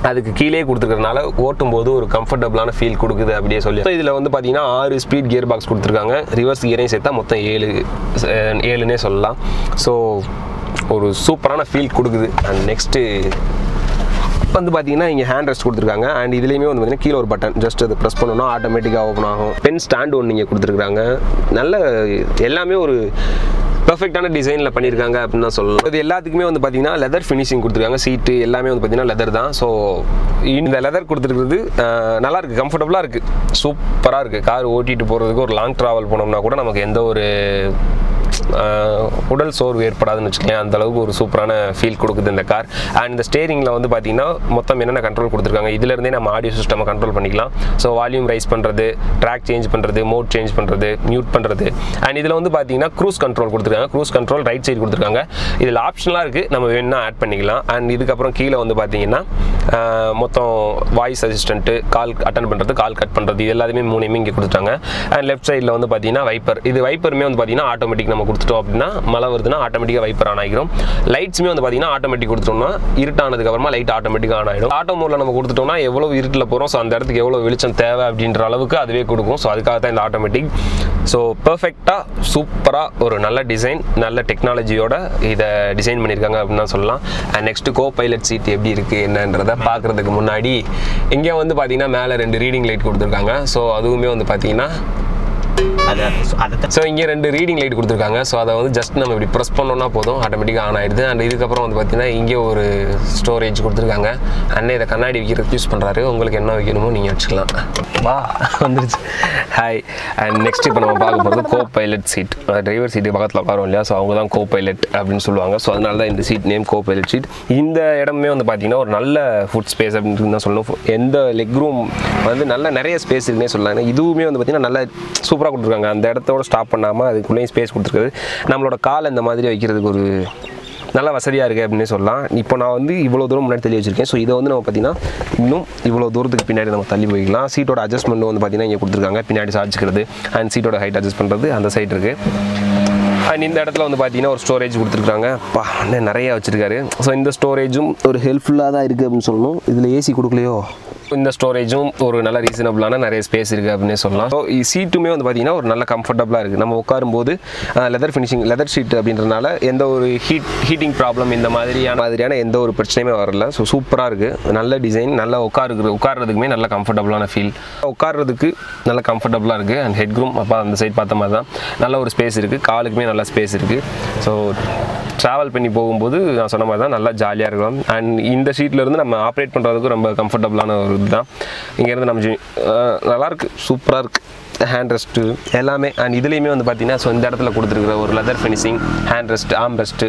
அதுக்கு கீழே கொடுத்துருக்கறனால ஓட்டும் போது ஒரு கம்ஃபர்டபுளான ஃபீல் கொடுக்குது அப்படியே சொல்லி. ஸோ இதில் வந்து பார்த்தீங்கன்னா ஆறு ஸ்பீட் கியர் பாக்ஸ் கொடுத்துருக்காங்க, ரிவர்ஸ் கியரையும் சேர்த்தா மொத்தம் ஏழு ஏழுன்னே சொல்லலாம். ஸோ ஒரு சூப்பரான ஃபீல் கொடுக்குது. அண்ட் நெக்ஸ்ட்டு வந்து பார்த்தீங்கன்னா இங்கே ஹேண்ட் ரெஸ்ட் கொடுத்துருக்காங்க. அண்ட் இதுலேயுமே வந்து பார்த்தீங்கன்னா கீழே ஒரு பட்டன் ஜஸ்ட் அதை ப்ரெஸ் பண்ணோன்னா ஆட்டோமேட்டிக்காக ஓப்பன் ஆகும். பென் ஸ்டாண்ட் ஒன்று இங்கே கொடுத்துருக்காங்க. நல்ல எல்லாமே ஒரு பர்ஃபெக்டான டிசைனில் பண்ணியிருக்காங்க அப்படின்னு தான் சொல்லலாம். இது எல்லாத்துக்குமே வந்து பார்த்தீங்கன்னா லெதர் ஃபினிஷிங் கொடுத்துருக்காங்க. சீட்டு எல்லாமே வந்து பார்த்தீங்கன்னா லெதர் தான். ஸோ இந்த லெதர் கொடுத்துருக்குறது நல்லா இருக்குது, கம்ஃபர்டபுளாக இருக்குது, சூப்பராக இருக்குது. கார் ஓட்டிகிட்டு போகிறதுக்கு ஒரு லாங் ட்ராவல் போனோம்னா கூட நமக்கு எந்த ஒரு உடல் சோர்வு ஏற்படாதுன்னு வச்சுக்கோங்க. அந்த அளவுக்கு ஒரு சூப்பரான ஃபீல் கொடுக்குது இந்த கார். அண்ட் இந்த ஸ்டேரிங்கில் வந்து பார்த்தீங்கன்னா மொத்தம் என்னென்ன கண்ட்ரோல் கொடுத்துருக்காங்க, இதுலேருந்தே நம்ம ஆடியோ சிஸ்டமை கண்ட்ரோல் பண்ணிக்கலாம். ஸோ வால்யூம் ரைஸ் பண்ணுறது, ட்ராக் சேஞ்ச் பண்ணுறது, மோட் சேஞ்ச் பண்ணுறது, மியூட் பண்ணுறது. அண்ட் இதில் வந்து பார்த்தீங்கன்னா க்ரூஸ் கண்ட்ரோல் கொடுத்துருக்காங்க. க்ரூஸ் கண்ட்ரோல் ரைட் சைடு கொடுத்துருக்காங்க. இதில் ஆப்ஷனலாக இருக்குது, நம்ம வேணும்னா ஆட் பண்ணிக்கலாம். அண்ட் இதுக்கப்புறம் கீழே வந்து பார்த்தீங்கன்னா மொத்தம் வாய்ஸ் அசிஸ்டன்ட்டு, கால் அட்டன் பண்ணுறது, கால் கட் பண்ணுறது, இது எல்லாத்தையுமே மூணுமே இங்கே கொடுத்துட்டாங்க. அண்ட் லெஃப்ட் சைடில் வந்து பார்த்தீங்கன்னா வைப்பர். இது வைப்பருமே வந்து பார்த்தீங்கன்னா ஆட்டோமேட்டிக் நம்ம கொடுத்துட்டோம் அப்படின்னா மழை வருதுன்னா ஆட்டோமேட்டிக்காக வைப்பர் ஆன் ஆகிடும். லைட்ஸுமே வந்து பார்த்தீங்கன்னா ஆட்டோமேட்டிக் கொடுத்துட்டோம்னா இருட்டானதுக்கப்புறமா லைட் ஆட்டோமேட்டிக்காக ஆன் ஆகிடும். ஆட்டோ மோடில் நம்ம கொடுத்துட்டோம்னா எவ்வளோ இருட்டில் போகிறோம், ஸோ அந்த இடத்துக்கு எவ்வளோ வெளிச்சம் தேவை அப்படின்ற அளவுக்கு அதுவே கொடுக்கும். ஸோ அதுக்காக தான் இந்த ஆட்டோமேட்டிக். ஸோ பெர்ஃபெக்டாக சூப்பராக ஒரு நல்ல டிசைன், நல்ல டெக்னாலஜியோட இதை டிசைன் பண்ணியிருக்காங்க அப்படின்னு தான் சொல்லலாம். And next co pilot seat எப்படி இருக்குது என்னன்றதை பார்க்குறதுக்கு முன்னாடி இங்கே வந்து பார்த்தீங்கன்னா மேலே ரெண்டு ரீடிங் லைட் கொடுத்துருக்காங்க. ஸோ அதுவுமே வந்து பார்த்தீங்கன்னா ஸோ இங்கே ரெண்டு ரீடிங் லைட் கொடுத்துருக்காங்க. ஸோ அதை வந்து ஜஸ்ட் நம்ம இப்படி ப்ரெஸ் பண்ணோன்னா போதும், ஆட்டோமேட்டிக்காக ஆன் ஆகிடுது. அண்ட் இதுக்கப்புறம் வந்து பார்த்தீங்கன்னா இங்கே ஒரு ஸ்டோரேஜ் கொடுத்துருக்காங்க. அண்ணே இதை கண்ணாடி வைக்கிறதுக்கு யூஸ் பண்ணுறாரு, உங்களுக்கு என்ன வைக்கணுமோ நீங்கள் வச்சுக்கலாம். வா வந்துருச்சு. ஹாய். அண்ட் நெக்ஸ்ட் இப்போ நம்ம பார்க்க போகிறது co pilot seat. Driver seat பக்கத்தில் உட்காரும் இல்லையா, ஸோ அவங்க தான் கோ பைலட் அப்படின்னு சொல்லுவாங்க. ஸோ அதனால தான் இந்த seat name co pilot seat. இந்த இடமே வந்து பார்த்தீங்கன்னா ஒரு நல்ல ஃபுட் ஸ்பேஸ் அப்படின்னு தான் சொல்லணும். எந்த லெக் ரூம் வந்து நல்ல நிறைய ஸ்பேஸ் இருக்குன்னே சொல்லலாம். இதுவுமே வந்து பார்த்தீங்கன்னா நல்ல சூப்பராக கொடுத்துருக்காங்க. அந்த இடத்தோட ஸ்டாப் பண்ணாமல் அதுக்குள்ளேயும் ஸ்பேஸ் கொடுத்துருக்குது. நம்மளோட கால் இந்த மாதிரி வைக்கிறதுக்கு ஒரு நல்ல வசதியாக இருக்குது அப்படின்னு சொல்லலாம். இப்போ நான் வந்து இவ்வளோ தூரம் முன்னாடி தள்ளி வச்சிருக்கேன். ஸோ இதை வந்து நம்ம பார்த்தீங்கன்னா இன்னும் இவ்வளோ தூரத்துக்கு பின்னாடி நம்ம தள்ளி போய்க்கலாம். சீட்டோட அட்ஜஸ்ட்மெண்ட் வந்து பார்த்தீங்கன்னா இங்கே கொடுத்துருக்காங்க, பின்னாடி சாய்ச்சிக்கிறது அண்ட் சீட்டோட ஹைட் அட்ஜஸ்ட் பண்ணுறது அந்த சைட் இருக்குது. அண்ட் இந்த இடத்துல வந்து பார்த்தீங்கன்னா ஒரு ஸ்டோரேஜ் கொடுத்துருக்காங்க. பா அண்ணன் நிறையா வச்சுருக்காரு. ஸோ இந்த ஸ்டோரேஜும் ஒரு ஹெல்ப்ஃபுல்லாக தான் இருக்குது அப்படின்னு சொல்லணும். இதில் ஏசி கொடுக்கலையோ, இந்த ஸ்டோரேஜும் ஒரு நல்ல ரீசனபிளான நிறைய ஸ்பேஸ் இருக்குது அப்படின்னே சொல்லலாம். ஸோ சீட்டுமே வந்து பார்த்தீங்கன்னா ஒரு நல்ல கம்ஃபர்டபுளாக இருக்குது. நம்ம உட்காரும்போது லெதர் ஃபினிஷிங் லெதர் ஷீட் அப்படின்றனால எந்த ஒரு ஹீட் ஹீட்டிங் ப்ராப்ளம் இந்த மாதிரியான மாதிரியான எந்த ஒரு பிரச்சனையுமே வரல. ஸோ சூப்பராக இருக்குது, நல்ல டிசைன், நல்லா உட்காருக்குற உட்கார்றதுக்குமே நல்ல கம்ஃபர்டபுளான ஃபீல், உட்கார்றதுக்கு நல்ல கம்ஃபர்டபுளாக இருக்குது. அண்ட் ஹெட் ரூம் அப்போ அந்த சைட் பார்த்த மாதிரி தான் நல்ல ஒரு ஸ்பேஸ் இருக்குது, காலுக்குமே நல்ல ஸ்பேஸ் இருக்குது. ஸோ ட்ராவல் பண்ணி போகும்போது நான் சொன்ன மாதிரி தான் நல்லா ஜாலியாக இருக்கும். அண்ட் இந்த ஷீட்லேருந்து நம்ம ஆப்ரேட் பண்ணுறதுக்கு ரொம்ப கம்ஃபர்டபுளான ஒரு இதுதான். இங்கேருந்து நம்ம நல்லாயிருக்கு, சூப்பராக இருக்குது. ஹேண்ட் ரெஸ்ட்டு எல்லாமே. அண்ட் இதுலேயுமே வந்து பார்த்தீங்கன்னா ஸோ இந்த இடத்துல கொடுத்துருக்குற ஒரு leather finishing, hand rest, arm rest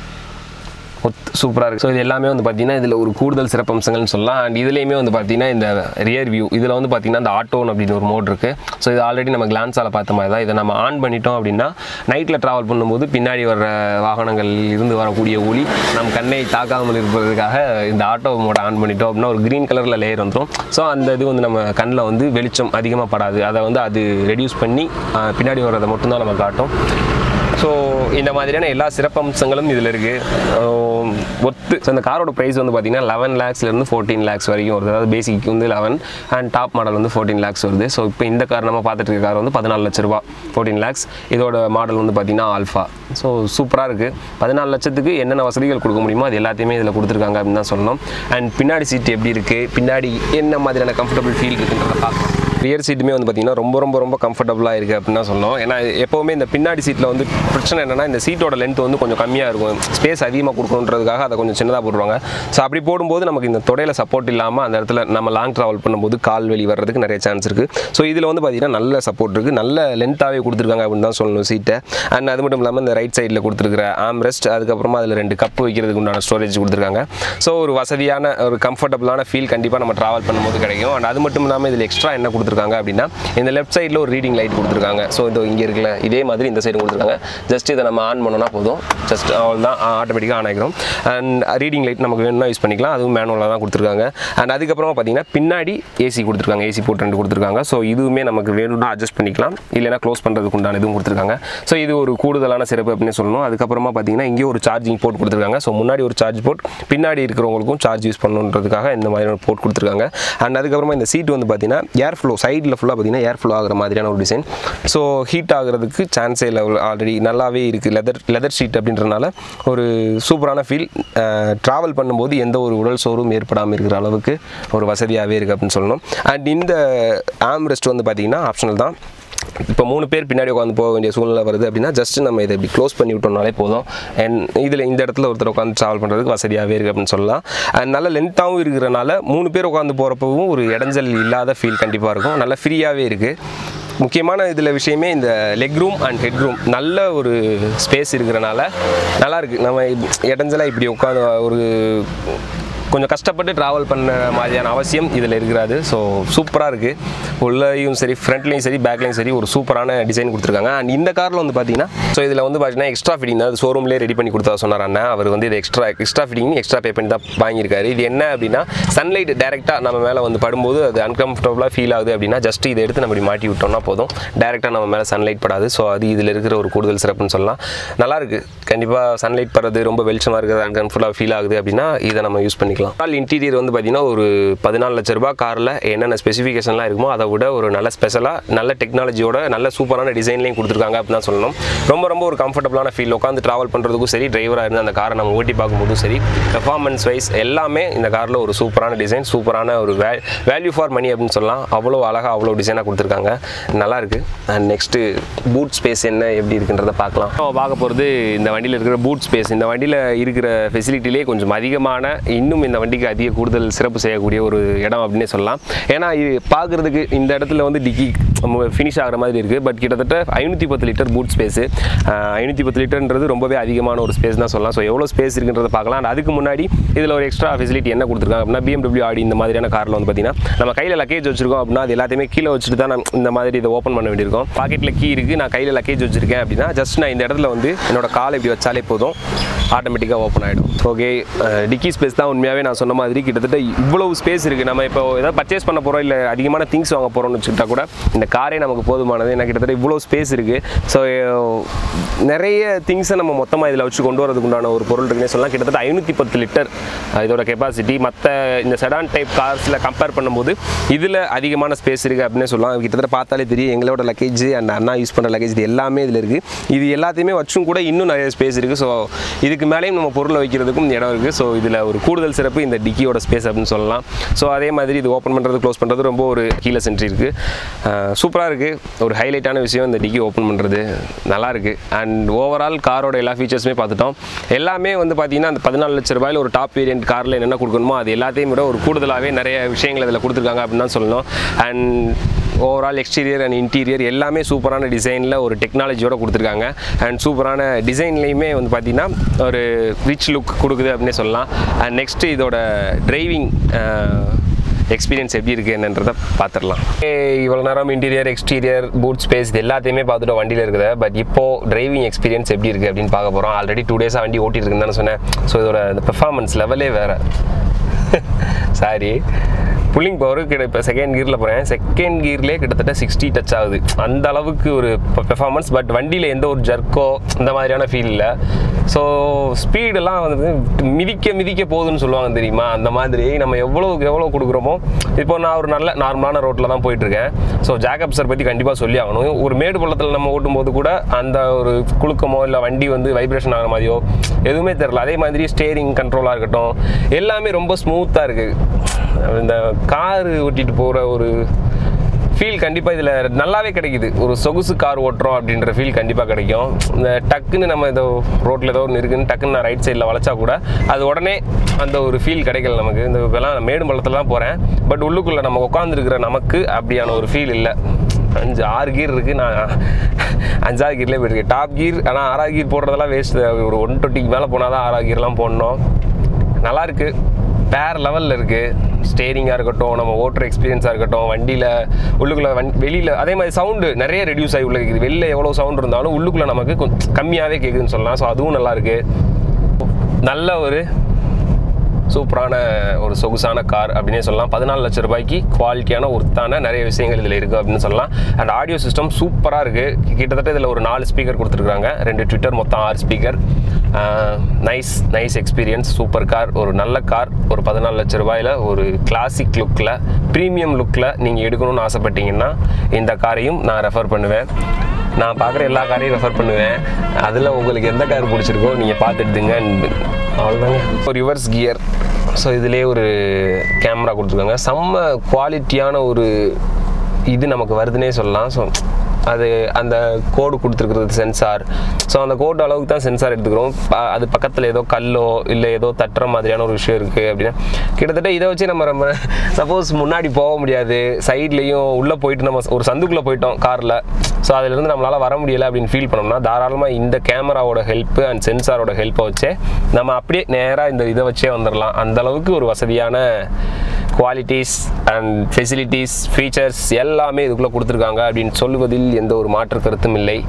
சூப்பராக இருக்குது. ஸோ இது எல்லாமே வந்து பார்த்தீங்கன்னா இதில் ஒரு கூடுதல் சிறப்பம்சங்கள்னு சொல்லலாம். அண்ட் இதுலேயுமே வந்து பார்த்தீங்கன்னா இந்த ரியர் வியூ இதில் வந்து பார்த்தீங்கன்னா இந்த ஆட்டோன் அப்படின்னு ஒரு மோட் இருக்குது. ஸோ இது ஆல்ரெடி நம்ம கிளான்ஸால் பார்த்த மாதிரி தான். இதை நம்ம ஆன் பண்ணிட்டோம் அப்படின்னா நைட்டில் ட்ராவல் பண்ணும்போது பின்னாடி வர வாகனங்கள் இருந்து வரக்கூடிய ஒளி நம் கண்ணை தாக்காமல் இருப்பதற்காக இந்த ஆட்டோ மோட ஆன் பண்ணிட்டோம் அப்படின்னா ஒரு க்ரீன் கலரில் லேயர் வந்துடும். ஸோ அந்த இது வந்து நம்ம கண்ணில் வந்து வெளிச்சம் அதிகமாக படாது, அதை வந்து அது ரெடியூஸ் பண்ணி பின்னாடி வர்றதை மட்டும்தான் நம்ம காட்டும். ஸோ இந்த மாதிரியான எல்லா சிறப்பம்சங்களும் இதில் இருக்குது ஒத்து. ஸோ இந்த காரோட ப்ரைஸ் வந்து பார்த்தீங்கன்னா லெவன் லேக்ஸ்லேருந்து ஃபோர்டீன் லேக்ஸ் வரைக்கும் வருது. அதாவது பேசிக் வந்து லெவன் அண்ட் டாப் மாடல் வந்து ஃபோர்டீன் லேக்ஸ் வருது. ஸோ இப்போ இந்த கார் நம்ம பார்த்துட்டு இருக்க கார் வந்து பதினாலு லட்ச ரூபா, ஃபோர்டீன் லேக்ஸ். இதோட மாடல் வந்து பார்த்தீங்கன்னா ஆல்ஃபா. ஸோ சூப்பராக இருக்குது. பதினாலு லட்சத்துக்கு என்னென்ன வசதிகள் கொடுக்க முடியுமோ அது எல்லாத்தையுமே இதில் கொடுத்துருக்காங்க அப்படின்னு தான் சொல்லணும். அண்ட் பின்னாடி சீட் எப்படி இருக்குது, பின்னாடி என்ன மாதிரியான கம்ஃபர்டபுள் ஃபீல் இருக்குன்றதை பார்க்கலாம். ரியர் சீட்டுமே வந்து பார்த்தீங்கன்னா ரொம்ப ரொம்ப ரொம்ப கம்ஃபர்டபுளாக இருக்குது அப்படின்னு தான் சொல்லணும். ஏன்னா எப்போவுமே இந்த பின்னாடி சீட்டில் வந்து பிரச்சனை என்னென்னா இந்த சீட்டோட லென்த் வந்து கொஞ்சம் கம்மியாக இருக்கும், ஸ்பேஸ் அதிகமாக கொடுக்கணுன்றதுக்காக அதை கொஞ்சம் சின்னதாக போடுவாங்க. ஸோ அப்படி போடும்போது நமக்கு இந்த தொடையில் சப்போர்ட் இல்லாமல் அந்த இடத்துல நம்ம லாங் ட்ராவல் பண்ணும்போது கால் வெளி வர்றதுக்கு நிறைய சான்ஸ் இருக்குது. ஸோ இதில் வந்து பார்த்தீங்கன்னா நல்ல சப்போர்ட் இருக்குது, நல்ல லென்த்தாகவே கொடுத்துருக்காங்க அப்படின்னு தான் சொல்லணும் சீட்டை. அண்ட் அது மட்டும் இல்லாமல் இந்த ரைட் சைடில் கொடுத்துருக்கிற ஆம் ரெஸ்ட், அதுக்கப்புறமா அதில் ரெண்டு கப்பு வைக்கிறதுக்கு உண்டான ஸ்டோரேஜ் கொடுத்துருக்காங்க. ஸோ ஒரு வசதியான ஒரு கம்ஃபர்டபுளான ஃபீல் கண்டிப்பாக நம்ம ட்ராவல் பண்ணும்போது கிடைக்கும். அண்ட் அது மட்டும் இல்லாமல் இதில் எக்ஸ்ட்ரா என்ன கொடுத்துருக்காங்க கொடுத்துருக்காங்க அப்படின்னா இந்த லெஃப்ட் சைடில் ஒரு ரீடிங் லைட் கொடுத்துருக்காங்க. ஸோ இந்த இங்கே இருக்குல்ல இதே மாதிரி இந்த சைடு கொடுத்துருக்காங்க. ஜஸ்ட் இதை நம்ம ஆன் பண்ணோன்னா போதும், ஜஸ்ட் அவ்வளோ தான் ஆட்டோமேட்டிக்காக ஆன் ஆகிடும். அண்ட் ரீடிங் லைட் நமக்கு வேணும்னா யூஸ் பண்ணிக்கலாம், அதுவும் மேனுவலாக தான் கொடுத்துருக்காங்க. அண்ட் அதுக்கப்புறமா பார்த்தீங்கன்னா பின்னாடி ஏசி கொடுத்துருக்காங்க, ஏசி போர்ட் ரெண்டு கொடுத்துருக்காங்க. ஸோ இதுவுமே நமக்கு வேணும்னா அட்ஜஸ்ட் பண்ணிக்கலாம், இல்லைனா க்ளோஸ் பண்ணுறதுக்கு உண்டான இதுவும் கொடுத்துருக்காங்க. ஸோ இது ஒரு கூடுதலான சிறப்பு அப்படின்னு சொல்லணும். அதுக்கப்புறமா பார்த்தீங்கன்னா இங்கே ஒரு சார்ஜிங் போர்ட் கொடுத்துருக்காங்க. ஸோ முன்னாடி ஒரு சார்ஜ் போர்ட், பின்னாடி இருக்கிறவங்களுக்கும் சார்ஜ் யூஸ் பண்ணணுன்றதுக்காக இந்த மாதிரி ஒரு போர்ட் கொடுத்துருக்காங்க. அண்ட் அதுக்கப்புறமா இந்த சீட் வந்து பார்த்தீங்கன்னா ஏர் ஃப்ளோ சைடில் ஃபுல்லாக பார்த்தீங்கன்னா ஏர் ஃப்ளோ ஆகிற மாதிரியான ஒரு டிசைன். ஸோ ஹீட் ஆகிறதுக்கு சான்ஸே இல்லை, ஆல்ரெடி நல்லாவே இருக்குது. லெதர் லெதர் ஷீட் அப்படின்றனால ஒரு சூப்பரான ஃபீல். ட்ராவல் பண்ணும்போது எந்த ஒரு உடல் சோர்வும் ஏற்படாமல் இருக்கிற அளவுக்கு ஒரு வசதியாகவே இருக்குது அப்படின்னு சொல்லணும். அண்ட் இந்த ஆம் ரெஸ்ட் வந்து பார்த்தீங்கன்னா ஆப்ஷனல் தான். இப்போ மூணு பேர் பின்னாடி உட்காந்து போக வேண்டிய சூழ்நிலை வருது அப்படின்னா ஜஸ்ட் நம்ம இதை இப்படி க்ளோஸ் பண்ணி விட்டோம்னாலே போதும். அண்ட் இதில் இந்த இடத்துல ஒருத்தர் உட்காந்து ட்ராவல் பண்ணுறதுக்கு வசதியாகவே இருக்குது அப்படின்னு சொல்லலாம். அண்ட் நல்ல லென்த்தாகவும் இருக்கிறனால மூணு பேர் உட்காந்து போகிறப்பவும் ஒரு இடைஞ்சல் இல்லாத ஃபீல் கண்டிப்பாக இருக்கும், நல்ல ஃப்ரீயாகவே இருக்குது. முக்கியமான இதில் விஷயமே இந்த leg room and head room நல்ல ஒரு ஸ்பேஸ் இருக்கிறனால நல்லாயிருக்கு. நம்ம இடைஞ்சலாக இப்படி உட்காந்து ஒரு கொஞ்சம் கஷ்டப்பட்டு ட்ராவல் பண்ண மாதிரியான அவசியம் இதில் இருக்கிறாது. ஸோ சூப்பராக இருக்குது, உள்ளேயும் சரி ஃப்ரண்ட்லேயும் சரி பேக்லேயும் சரி ஒரு சூப்பரான டிசைன் கொடுத்துருக்காங்க. அண்ட் இந்த காரில் வந்து பார்த்தீங்கன்னா ஸோ இதில் வந்து பார்த்தீங்கன்னா எக்ஸ்ட்ரா ஃபிட்டிங் தான் ஷோரூம்லேயே ரெடி பண்ணி கொடுத்தா சொன்னார் அண்ணன். அவர் வந்து இது extra extra fitting extra pay பண்ணி தான் வாங்கியிருக்காரு. இது என்ன அப்படின்னா சன்லைட் டேரெக்டாக நம்ம மேலே வந்து படும்போது அது அன்கம்ஃபர்டபுளாக ஃபீல் ஆகுது அப்படின்னா ஜஸ்ட் இதை எடுத்து நம்ம இப்படி மாட்டி விட்டோம்னா போதும், டேரெக்டாக நம்ம மேலே சன்லைட் படாது. ஸோ அது இதில் இருக்கிற ஒரு கூடுதல் சிறப்புன்னு சொல்லலாம். நல்லாயிருக்கு, கண்டிப்பாக சன்லைட் படுறது ரொம்ப வெளிச்சமாக இருக்குது, அன்கம்ஃபர்டபுளாக ஃபீல் ஆகுது அப்படின்னா இதை நம்ம யூஸ் பண்ணிக்கலாம். கார் இன்டீரியர் வந்து பார்த்தீங்கன்னா ஒரு பதினாலு லட்ச ரூபாய் காரில் என்னென்ன ஸ்பெசிஃபிகேஷன்லாம் இருக்குமோ அதை விட ஒரு நல்ல ஸ்பெஷலாக நல்ல டெக்னாலஜியோட நல்ல சூப்பரான டிசைன்லையும் கொடுத்துருக்காங்க அப்படின்னு தான் சொல்லணும். ரொம்ப ரொம்ப ஒரு கம்ஃபர்டபுளான ஃபீல், உட்காந்து ட்ராவல் பண்ணுறதுக்கும் சரி, டிரைவராக இருந்து அந்த காரை நம்ம ஓட்டி பார்க்கும்போதும் சரி, பெர்ஃபார்மன்ஸ் வைஸ் எல்லாமே இந்த காரில் ஒரு சூப்பரான டிசைன், சூப்பரான ஒரு வே வேல்யூ ஃபார் மணி அப்படின்னு சொல்லலாம். அவ்வளோ அழகாக அவ்வளோ டிசைனாக கொடுத்துருக்காங்க, நல்லாயிருக்கு. அண்ட் நெக்ஸ்ட்டு பூட் ஸ்பேஸ் என்ன எப்படி இருக்குன்றதை பார்க்கலாம். பார்க்க போகிறது இந்த வண்டியில் இருக்கிற பூட் ஸ்பேஸ். இந்த வண்டியில் இருக்கிற ஃபெசிலிட்டிலே கொஞ்சம் அதிகமான, இன்னும் இந்த வண்டிக்கு அதிக கூடுதல் சிறப்பு செய்யக்கூடிய ஒரு இடம் அப்படின்னே சொல்லலாம். ஏன்னா இது பார்க்குறதுக்கு இந்த இடத்துல வந்து டிக்கி ஃபினிஷ் ஆகிற மாதிரி இருக்குது. பட் கிட்டத்தட்ட ஐநூற்றி பத்து லிட்டர் பூட் ஸ்பேஸு. ஐநூற்றி பத்து லிட்டர்ன்றது ரொம்பவே அதிகமான ஒரு ஸ்பேஸ் தான் சொல்லலாம். ஸோ எவ்வளோ ஸ்பேஸ் இருக்குன்றதை பார்க்கலாம். அண்ட் அதுக்கு முன்னாடி இதில் ஒரு எக்ஸ்ட்ரா ஃபெசிலிட்டி என்ன கொடுத்துருக்காங்க அப்படின்னா பிஎம்டபிள்யூ ஆடி இந்த மாதிரியான காரில் வந்து பார்த்தீங்கன்னா நம்ம கையில் லக்கேஜ் வச்சிருக்கோம் அப்படின்னா அது எல்லாத்தையுமே கீழே வச்சுட்டு தான் நம்ம இந்த மாதிரி இதை ஓப்பன் பண்ண வேண்டியிருக்கும். பாக்கெட்டில் கீ இருக்குது, நான் கையில் லக்கேஜ் வச்சிருக்கேன் அப்படின்னா ஜஸ்ட் நான் இந்த இடத்துல வந்து என்னோட காலை இப்படி வச்சாலே போதும், ஆட்டோமேட்டிக்காக ஓப்பன் ஆகிடும். ஓகே, டிக்கி ஸ்பேஸ் தான் உண்மையாகவே நான் சொன்ன மாதிரி கிட்டத்தட்ட இவ்வளவு ஸ்பேஸ் இருக்குது. நம்ம இப்போ ஏதாவது பர்ச்சேஸ் பண்ண போகிறோம் இல்லை அதிகமான திங்ஸ் வாங்க போகிறோம்னு வச்சுக்கிட்டா கூட இந்த காரே நமக்கு போதுமானது. ஏன்னா கிட்டத்தட்ட இவ்வளோ ஸ்பேஸ் இருக்குது. ஸோ நிறைய திங்ஸை நம்ம மொத்தமாக இதில் வச்சு கொண்டு வரதுக்கு உண்டான ஒரு பொருள் இருக்குன்னே சொல்லலாம். கிட்டத்தட்ட ஐநூற்றி பத்து லிட்டர் இதோட கெப்பாசிட்டி மற்ற இந்த செடான் டைப் கார்ஸில் கம்பேர் பண்ணும்போது இதில் அதிகமான ஸ்பேஸ் இருக்குது அப்படின்னு சொல்லலாம். கிட்டத்தட்ட பார்த்தாலே தெரியும் எங்களோட லக்கேஜ் அண்ட் அண்ணா யூஸ் பண்ணுற லக்கேஜ் இது எல்லாமே இதில் இருக்குது. இது எல்லாத்தையுமே வச்சும் கூட இன்னும் நிறைய ஸ்பேஸ் இருக்குது. ஸோ இதுக்கு மேலேயும் நம்ம பொருளை வைக்கிறதுக்கும் இடம் இருக்குது. ஸோ இதில் ஒரு கூடுதல் சிறப்பு இந்த டிக்கியோட ஸ்பேஸ் அப்படின்னு சொல்லலாம். ஸோ அதே மாதிரி இது ஓப்பன் பண்ணுறது க்ளோஸ் பண்ணுறது ரொம்ப ஒரு கீழே சென்ட்ரி இருக்குது, சூப்பராக இருக்குது. ஒரு ஹைலைட்டான விஷயம் இந்த டிக்கி ஓப்பன் பண்ணுறது நல்லாயிருக்கு. அண்ட் ஓவரால் காரோட எல்லா ஃபீச்சர்ஸுமே பார்த்துட்டோம். எல்லாமே வந்து பார்த்திங்கன்னா அந்த பதினாலு லட்ச ரூபாயில் ஒரு டாப் வேரியன்ட் காரில் என்னென்ன கொடுக்கணுமோ அது எல்லாத்தையும் விட ஒரு கூடுதலாகவே நிறைய விஷயங்கள் இதில் கொடுத்துருக்காங்க அப்படின்னு தான் சொல்லணும். And overall exterior and interior எல்லாமே சூப்பரான டிசைனில் ஒரு டெக்னாலஜியோடு கொடுத்துருக்காங்க. அண்ட் சூப்பரான டிசைன்லேயுமே வந்து பார்த்திங்கன்னா ஒரு ரிச் லுக் கொடுக்குது அப்படின்னே சொல்லலாம். அண்ட் நெக்ஸ்ட்டு இதோட டிரைவிங் எக்ஸ்பீரியன்ஸ் எப்படி இருக்குது என்னன்றதை பார்த்துடலாம். இவ்வளோ நேரம் இன்டீரியர் எக்ஸ்டீரியர் பூட் ஸ்பேஸ் இது எல்லாத்தையுமே பார்த்துட்டு வண்டியில் இருக்குது. பட் இப்போது டிரைவிங் எக்ஸ்பீரியன்ஸ் எப்படி இருக்குது அப்படின்னு பார்க்க போகிறோம். ஆல்ரெடி டூ டேஸாக வண்டி ஓட்டிட்டு இருக்குன்னு தானே சொன்னேன். ஸோ இதோட இந்த பெர்ஃபார்மன்ஸ் லெவலே வேறு. சாரி, புல்லிங் பவர் கிட்ட இப்போ செகண்ட் கியரில் போகிறேன். செகண்ட் கியர்லேயே கிட்டத்தட்ட சிக்ஸ்டி டச் ஆகுது, அந்த அளவுக்கு ஒரு பெர்ஃபார்மன்ஸ். பட் வண்டியில் எந்த ஒரு ஜர்க்கோ இந்த மாதிரியான ஃபீல் இல்லை. ஸோ ஸ்பீடெல்லாம் வந்து மிதிக்க மிதிக்க போகுதுன்னு சொல்லுவாங்க தெரியுமா, அந்த மாதிரி நம்ம எவ்வளோக்கு எவ்வளோ கொடுக்குறோமோ. இப்போ நான் ஒரு நல்ல நார்மலான ரோட்டில் தான் போயிட்டுருக்கேன். ஸோ ஜாக்கப்ஸர் பற்றி கண்டிப்பாக சொல்லி ஆகணும். ஒரு மேடு பள்ளத்தில் நம்ம ஓட்டும்போது கூட அந்த ஒரு குலுக்கமோ இல்லை வண்டி வந்து வைப்ரேஷன் ஆகிற மாதிரியோ எதுவுமே தெரில. அதே மாதிரி ஸ்டேரிங் கண்ட்ரோலாக இருக்கட்டும் எல்லாமே ரொம்ப ஸ்மூத்தாக இருக்குது. இந்த காரு ஓட்டிகிட்டு போகிற ஒரு ஃபீல் கண்டிப்பாக இதில் நல்லாவே கிடைக்குது. ஒரு சொகுசு கார் ஓட்டுறோம் அப்படின்ற ஃபீல் கண்டிப்பாக கிடைக்கும். இந்த டக்குன்னு நம்ம ஏதோ ரோட்டில் ஏதோ ஒன்று இருக்குன்னு டக்குன்னு நான் ரைட் சைடில் வளைச்சா கூட அது உடனே அந்த ஒரு ஃபீல் கிடைக்கல நமக்கு. இந்த இப்போலாம் மேடு பள்ளத்தில் தான் போகிறேன். பட் உள்ளுக்குள்ளே நம்ம உட்காந்துருக்கிற நமக்கு அப்படியான ஒரு ஃபீல் இல்லை. அஞ்சு ஆறு கீர் இருக்குது, நான் அஞ்சாறு கீர்லேயே போயிருக்கேன். டாப் கீர் ஆனால் ஆறாவது கீர் போடுறதெல்லாம் வேஸ்ட்டு. ஒரு ஒன் டுவெண்ட்டிக்கு மேலே போனால் தான் ஆறாவது கீர்லாம் போடணும். நல்லாயிருக்கு. வேறு லெவலில் இருக்குது. ஸ்டேரிங்காக இருக்கட்டும், நம்ம ஓட்டுற எக்ஸ்பீரியன்ஸாக இருக்கட்டும், வண்டியில் உள்ளுக்குள்ளே வண் வெளியில் அதே மாதிரி சவுண்டு நிறைய ரெடியூஸ் ஆகி உள்ள கேட்குது. வெளியில் எவ்வளோ சவுண்ட் இருந்தாலும் உள்ளுக்குள்ளே நமக்கு கொஞ்சம் கம்மியாகவே கேட்குதுன்னு சொல்லலாம். ஸோ அதுவும் நல்லாயிருக்கு. நல்ல ஒரு சூப்பரான ஒரு சொகுசான கார் அப்படின்னே சொல்லலாம். பதினாலு லட்சம் ரூபாய்க்கு குவாலிட்டியான ஒர்த்தான நிறைய விஷயங்கள் இதில் இருக்குது அப்படின்னு சொல்லலாம். அண்ட் ஆடியோ சிஸ்டம் சூப்பராக இருக்குது. கிட்டத்தட்ட இதில் ஒரு நாலு ஸ்பீக்கர் கொடுத்துருக்காங்க, ரெண்டு ட்விட்டர், மொத்தம் ஆறு speaker. Nice nice experience. Super car, ஒரு நல்ல கார். ஒரு பதினாலு லட்சம் ரூபாயில் ஒரு கிளாசிக் லுக்கில், ப்ரீமியம் லுக்கில் நீங்கள் எடுக்கணும்னு ஆசைப்பட்டீங்கன்னா இந்த காரையும் நான் ரெஃபர் பண்ணுவேன். நான் பார்க்குற எல்லா காரையும் ரெஃபர் பண்ணுவேன். அதில் உங்களுக்கு எந்த கார் பிடிச்சிருக்கோ நீங்கள் பார்த்துடுங்க. அவ்வளோதாங்க. ஒரு ரிவர்ஸ் கியர். ஸோ இதிலே ஒரு கேமரா கொடுத்துருக்காங்க. செம்ம குவாலிட்டியான ஒரு இது நமக்கு வருதுன்னே சொல்லலாம். ஸோ அது அந்த கோடு கொடுத்துருக்குறது சென்சார். ஸோ அந்த கோடு அளவுக்கு தான் சென்சார் எடுத்துக்கிறோம். அது பக்கத்தில் ஏதோ கல்லோ இல்லை ஏதோ தட்டுற மாதிரியான ஒரு விஷயம் இருக்குது அப்படின்னா கிட்டத்தட்ட இதை வச்சு நம்ம நம்ம சப்போஸ் முன்னாடி போக முடியாது, சைட்லேயும் உள்ளே போயிட்டு நம்ம ஒரு சந்துக்குள்ளே போயிட்டோம் காரில், ஸோ அதிலிருந்து நம்மளால் வர முடியலை அப்படின்னு ஃபீல் பண்ணோம்னா தாராளமாக இந்த கேமராவோட ஹெல்ப்பு அண்ட் சென்சாரோட ஹெல்ப்பை வச்சே நம்ம அப்படியே நேராக இந்த இதை வச்சே வந்துடலாம். அந்தளவுக்கு ஒரு வசதியான குவாலிட்டிஸ் அண்ட் ஃபெசிலிட்டிஸ், ஃபீச்சர்ஸ் எல்லாமே இதுக்குள்ளே கொடுத்துருக்காங்க அப்படின்னு சொல்லுவதில் எந்த ஒரு மாற்று கருத்தும் இல்லை.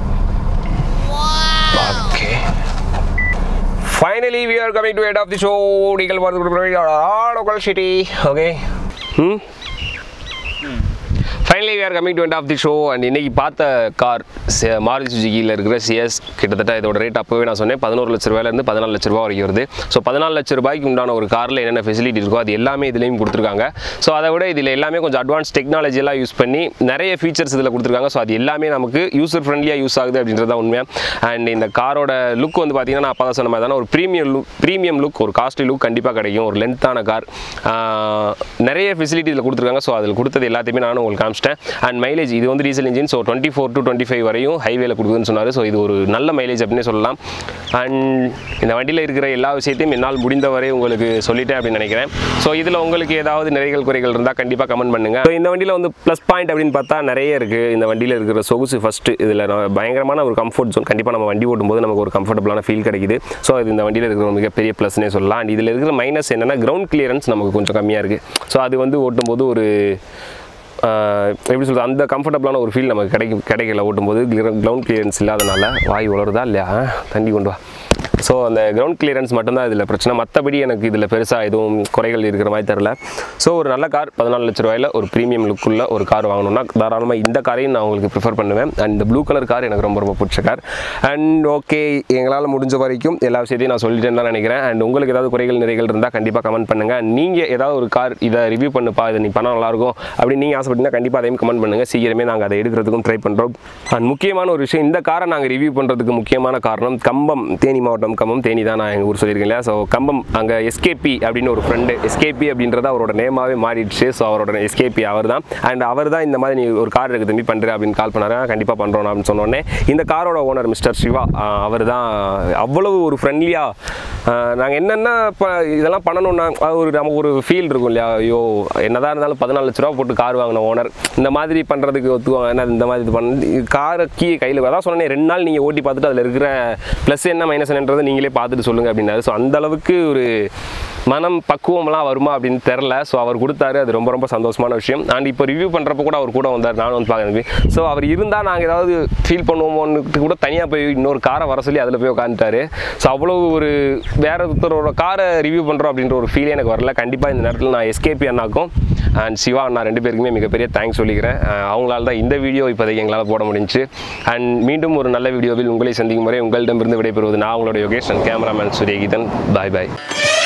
Okay, finally we are coming to end of the show. நீங்கள் பார்த்து சிட்டி. Okay, hmm finally we are coming to end of the show. And இன்றைக்கி பார்த்த கார் மாருதி சுசுகியில் இருக்கிற சிஎஸ். கிட்டத்தட்ட இதோட ரேட் அப்போவே நான் சொன்னேன் பதினோரு லட்ச ரூபாயிலேருந்து பதினாலு லட்ச ரூபா வரைக்கும் வருது. ஸோ பதினாலு லட்ச ரூபாய்க்கு உண்டான ஒரு காரில் என்னென்ன ஃபெசிலிட்டி இருக்கோ அது எல்லாமே இதுலேயும் கொடுத்துருக்காங்க. ஸோ அதை விட இதில் எல்லாமே கொஞ்சம் அட்வான்ஸ் டெக்னாலஜி எல்லாம் யூஸ் பண்ணி நிறைய ஃபீச்சர்ஸ் இதில் கொடுத்துருக்காங்க. ஸோ அது எல்லாமே நமக்கு யூசர் ஃப்ரெண்ட்லியாக யூஸ் ஆகுது அப்படின்றது தான் உண்மை. அண்ட் இந்த காரோட லுக் வந்து பார்த்தீங்கன்னா நான் அப்போ தான் சொன்ன மாதிரி தானே ஒரு ப்ரீமியம் லுக் ப்ரீமியம் லுக் ஒரு காஸ்ட்லி லுக் கண்டிப்பாக கிடைக்கும். ஒரு லென்த்தான கார், நிறைய ஃபெசிலிட்டி இதில் கொடுத்துருக்காங்க. ஸோ அதில் கொடுத்தது எல்லாத்தையுமே நானும் உங்களுக்கு காமிச்சிட்டேன். அண்ட் மைலேஜ் இது வந்து diesel engine. So twenty four to twenty five வரையும் ஹைவேல கொடுக்குதுன்னு சொன்னார். ஸோ இது ஒரு நல்ல மைலேஜ் அப்படின்னு சொல்லலாம். அண்ட் இந்த வண்டியில் இருக்கிற எல்லா விஷயத்தையும் என்னால் முடிந்தவரை உங்களுக்கு சொல்லிட்டேன் அப்படின்னு நினைக்கிறேன். ஸோ இதில் உங்களுக்கு ஏதாவது நிறைகள் குறைகள் இருந்தால் கண்டிப்பாக கமெண்ட் பண்ணுங்கள். ஸோ இந்த வண்டியில் வந்து ப்ளஸ் பாயிண்ட் அப்படின்னு பார்த்தா நிறைய இருக்குது. இந்த வண்டியில் இருக்கிற சொகுசு ஃபஸ்ட்டு, இதில் பயங்கரமான ஒரு கம்ஃபர்ட் ஜோன். கண்டிப்பாக நம்ம வண்டி ஓட்டும்போது நமக்கு ஒரு கம்ஃபர்டபுளான ஃபீல் கிடைக்குது. ஸோ இது இந்த வண்டியில் இருக்கிற மிகப்பெரிய ப்ளஸ்னே சொல்லலாம். அண்ட் இதில் இருக்கிற மைனஸ் என்னென்னா கிரவுண்ட் கிளியரன்ஸ் நமக்கு கொஞ்சம் கம்மியாக இருக்குது. ஸோ அது வந்து ஓட்டும்போது ஒரு எப்படி சொல்கிறது அந்த கம்ஃபர்டபுளான ஒரு ஃபீல் நமக்கு கிடைக்கும் கிடைக்கல ஓட்டும்போது. கிரவுண்ட் கிளியரன்ஸ் இல்லாதனால வாய் உலருதா இல்லையா, தண்ணி கொண்டு வா. ஸோ அந்த கிரவுண்ட் கிளியரன்ஸ் மட்டும்தான் இதில் பிரச்சனை. மற்றபடி எனக்கு இதில் பெருசாக எதுவும் குறைகள் இருக்கிற மாதிரி தெரில. ஸோ ஒரு நல்ல கார் பதினாலு லட்ச ரூபாயில் ஒரு ப்ரீமியம் லுக்குள்ள ஒரு கார் வாங்கணும்னா தாராளமாக இந்த காரையும் நான் உங்களுக்கு ப்ரிஃபர் பண்ணுவேன். அண்ட் இந்த ப்ளூ கலர் கார் எனக்கு ரொம்ப ரொம்ப பிடிச்ச கார். அண்ட் ஓகே, எங்களால் முடிஞ்ச வரைக்கும் எல்லா விஷயத்தையும் நான் சொல்லிட்டேன்னு தான் நினைக்கிறேன். அண்ட் உங்களுக்கு ஏதாவது குறைகள் நிறைகள் இருந்தால் கண்டிப்பாக கமெண்ட் பண்ணுங்கள். நீங்கள் ஏதாவது ஒரு கார் இதை ரிவ்யூ பண்ணுப்பா, இதை நீ பண்ணால் நல்லாயிருக்கும் அப்படின்னு நீங்கள் ஆசைப்பட்டீங்கன்னா கண்டிப்பாக அதையும் கமெண்ட் பண்ணுங்கள். சீக்கிரமே நாங்கள் அதை எடுக்கிறதுக்கும் ட்ரை பண்ணுறோம். அண்ட் முக்கியமான ஒரு விஷயம், இந்த காரை நாங்கள் ரிவ்யூ பண்ணுறதுக்கு முக்கியமான காரணம் கம்பம், தேனி மாவட்டம் கம்பம். தேனி தான் நான் எங்கள் ஊர் சொல்லியிருக்கேன் இல்லையா. ஸோ கம்பம் அங்கே எஸ்கேபி அப்படின்னு ஒரு ஃப்ரெண்டு, எஸ்கேபி அப்படின்றது அவரோட நேமாகவே மாறிடுச்சு. ஸோ அவரோட எஸ்கேபி அவர் தான். அண்ட் அவர் தான் இந்த மாதிரி நீ ஒரு கார் இருக்குது தம்பி பண்ணுறேன் அப்படின்னு கால் பண்ணாரு. கண்டிப்பாக பண்ணுறோம் அப்படின்னு சொன்னோடனே இந்த காரோட ஓனர் மிஸ்டர் சிவா அவர் தான் அவ்வளவு ஒரு ஃப்ரெண்ட்லியாக நாங்கள் என்னென்ன இப்போ இதெல்லாம் பண்ணணும்னா ஒரு நமக்கு ஒரு ஃபீல் இருக்கும் இல்லையா. ஐயோ என்னதான் இருந்தாலும் பதினாலு லட்ச ரூபா போட்டு கார் வாங்கின ஓனர் இந்த மாதிரி பண்ணுறதுக்கு ஒத்துவாங்க. என்ன இந்த மாதிரி இது பண்ண காரை கீ கையில் அதான் சொன்னேன், ரெண்டு நாள் நீங்கள் ஓட்டி பார்த்துட்டு அதில் இருக்கிற ப்ளஸ் என்ன மைனஸ் என்னன்றதை நீங்களே பார்த்துட்டு சொல்லுங்கள் அப்படின்னாரு. ஸோ அந்தளவுக்கு ஒரு மனம் பக்குவம்லாம் வருமா அப்படின்னு தெரில. ஸோ அவர் கொடுத்தாரு, அது ரொம்ப ரொம்ப சந்தோஷமான விஷயம். அண்ட் இப்போ ரிவ்யூ பண்ணுறப்ப கூட அவர் கூட வந்தார், நானும் வந்து பார்க்குறேன். ஸோ அவர் இருந்தால் நாங்கள் ஏதாவது ஃபீல் பண்ணுவோமோன்னு கூட தனியாக போய் இன்னொரு காரை வர சொல்லி அதில் போய் உட்காந்துட்டாரு. ஸோ அவ்வளோ ஒரு வேற ஒருத்தரோட காரை ரிவ்யூ பண்ணுறோம் அப்படின்ற ஒரு ஃபீலே எனக்கு வரல. கண்டிப்பாக இந்த நேரத்தில் நான் எஸ்கேபி அண்ணாக்கும் அண்ட் சிவா அண்ணா ரெண்டு பேருக்குமே மிகப்பெரிய தேங்க்ஸ் சொல்லிக்கிறேன். அவங்களால தான் இந்த வீடியோ இப்போதைக்கு எங்களால் போட முடிஞ்சு. அண்ட் மீண்டும் ஒரு நல்ல வீடியோவில் உங்களை சந்திக்கும் முறை உங்களிடமிருந்து விடைபெறுவது நான் உங்களோட Yogesh and cameraman Suryageethan. Bye bye.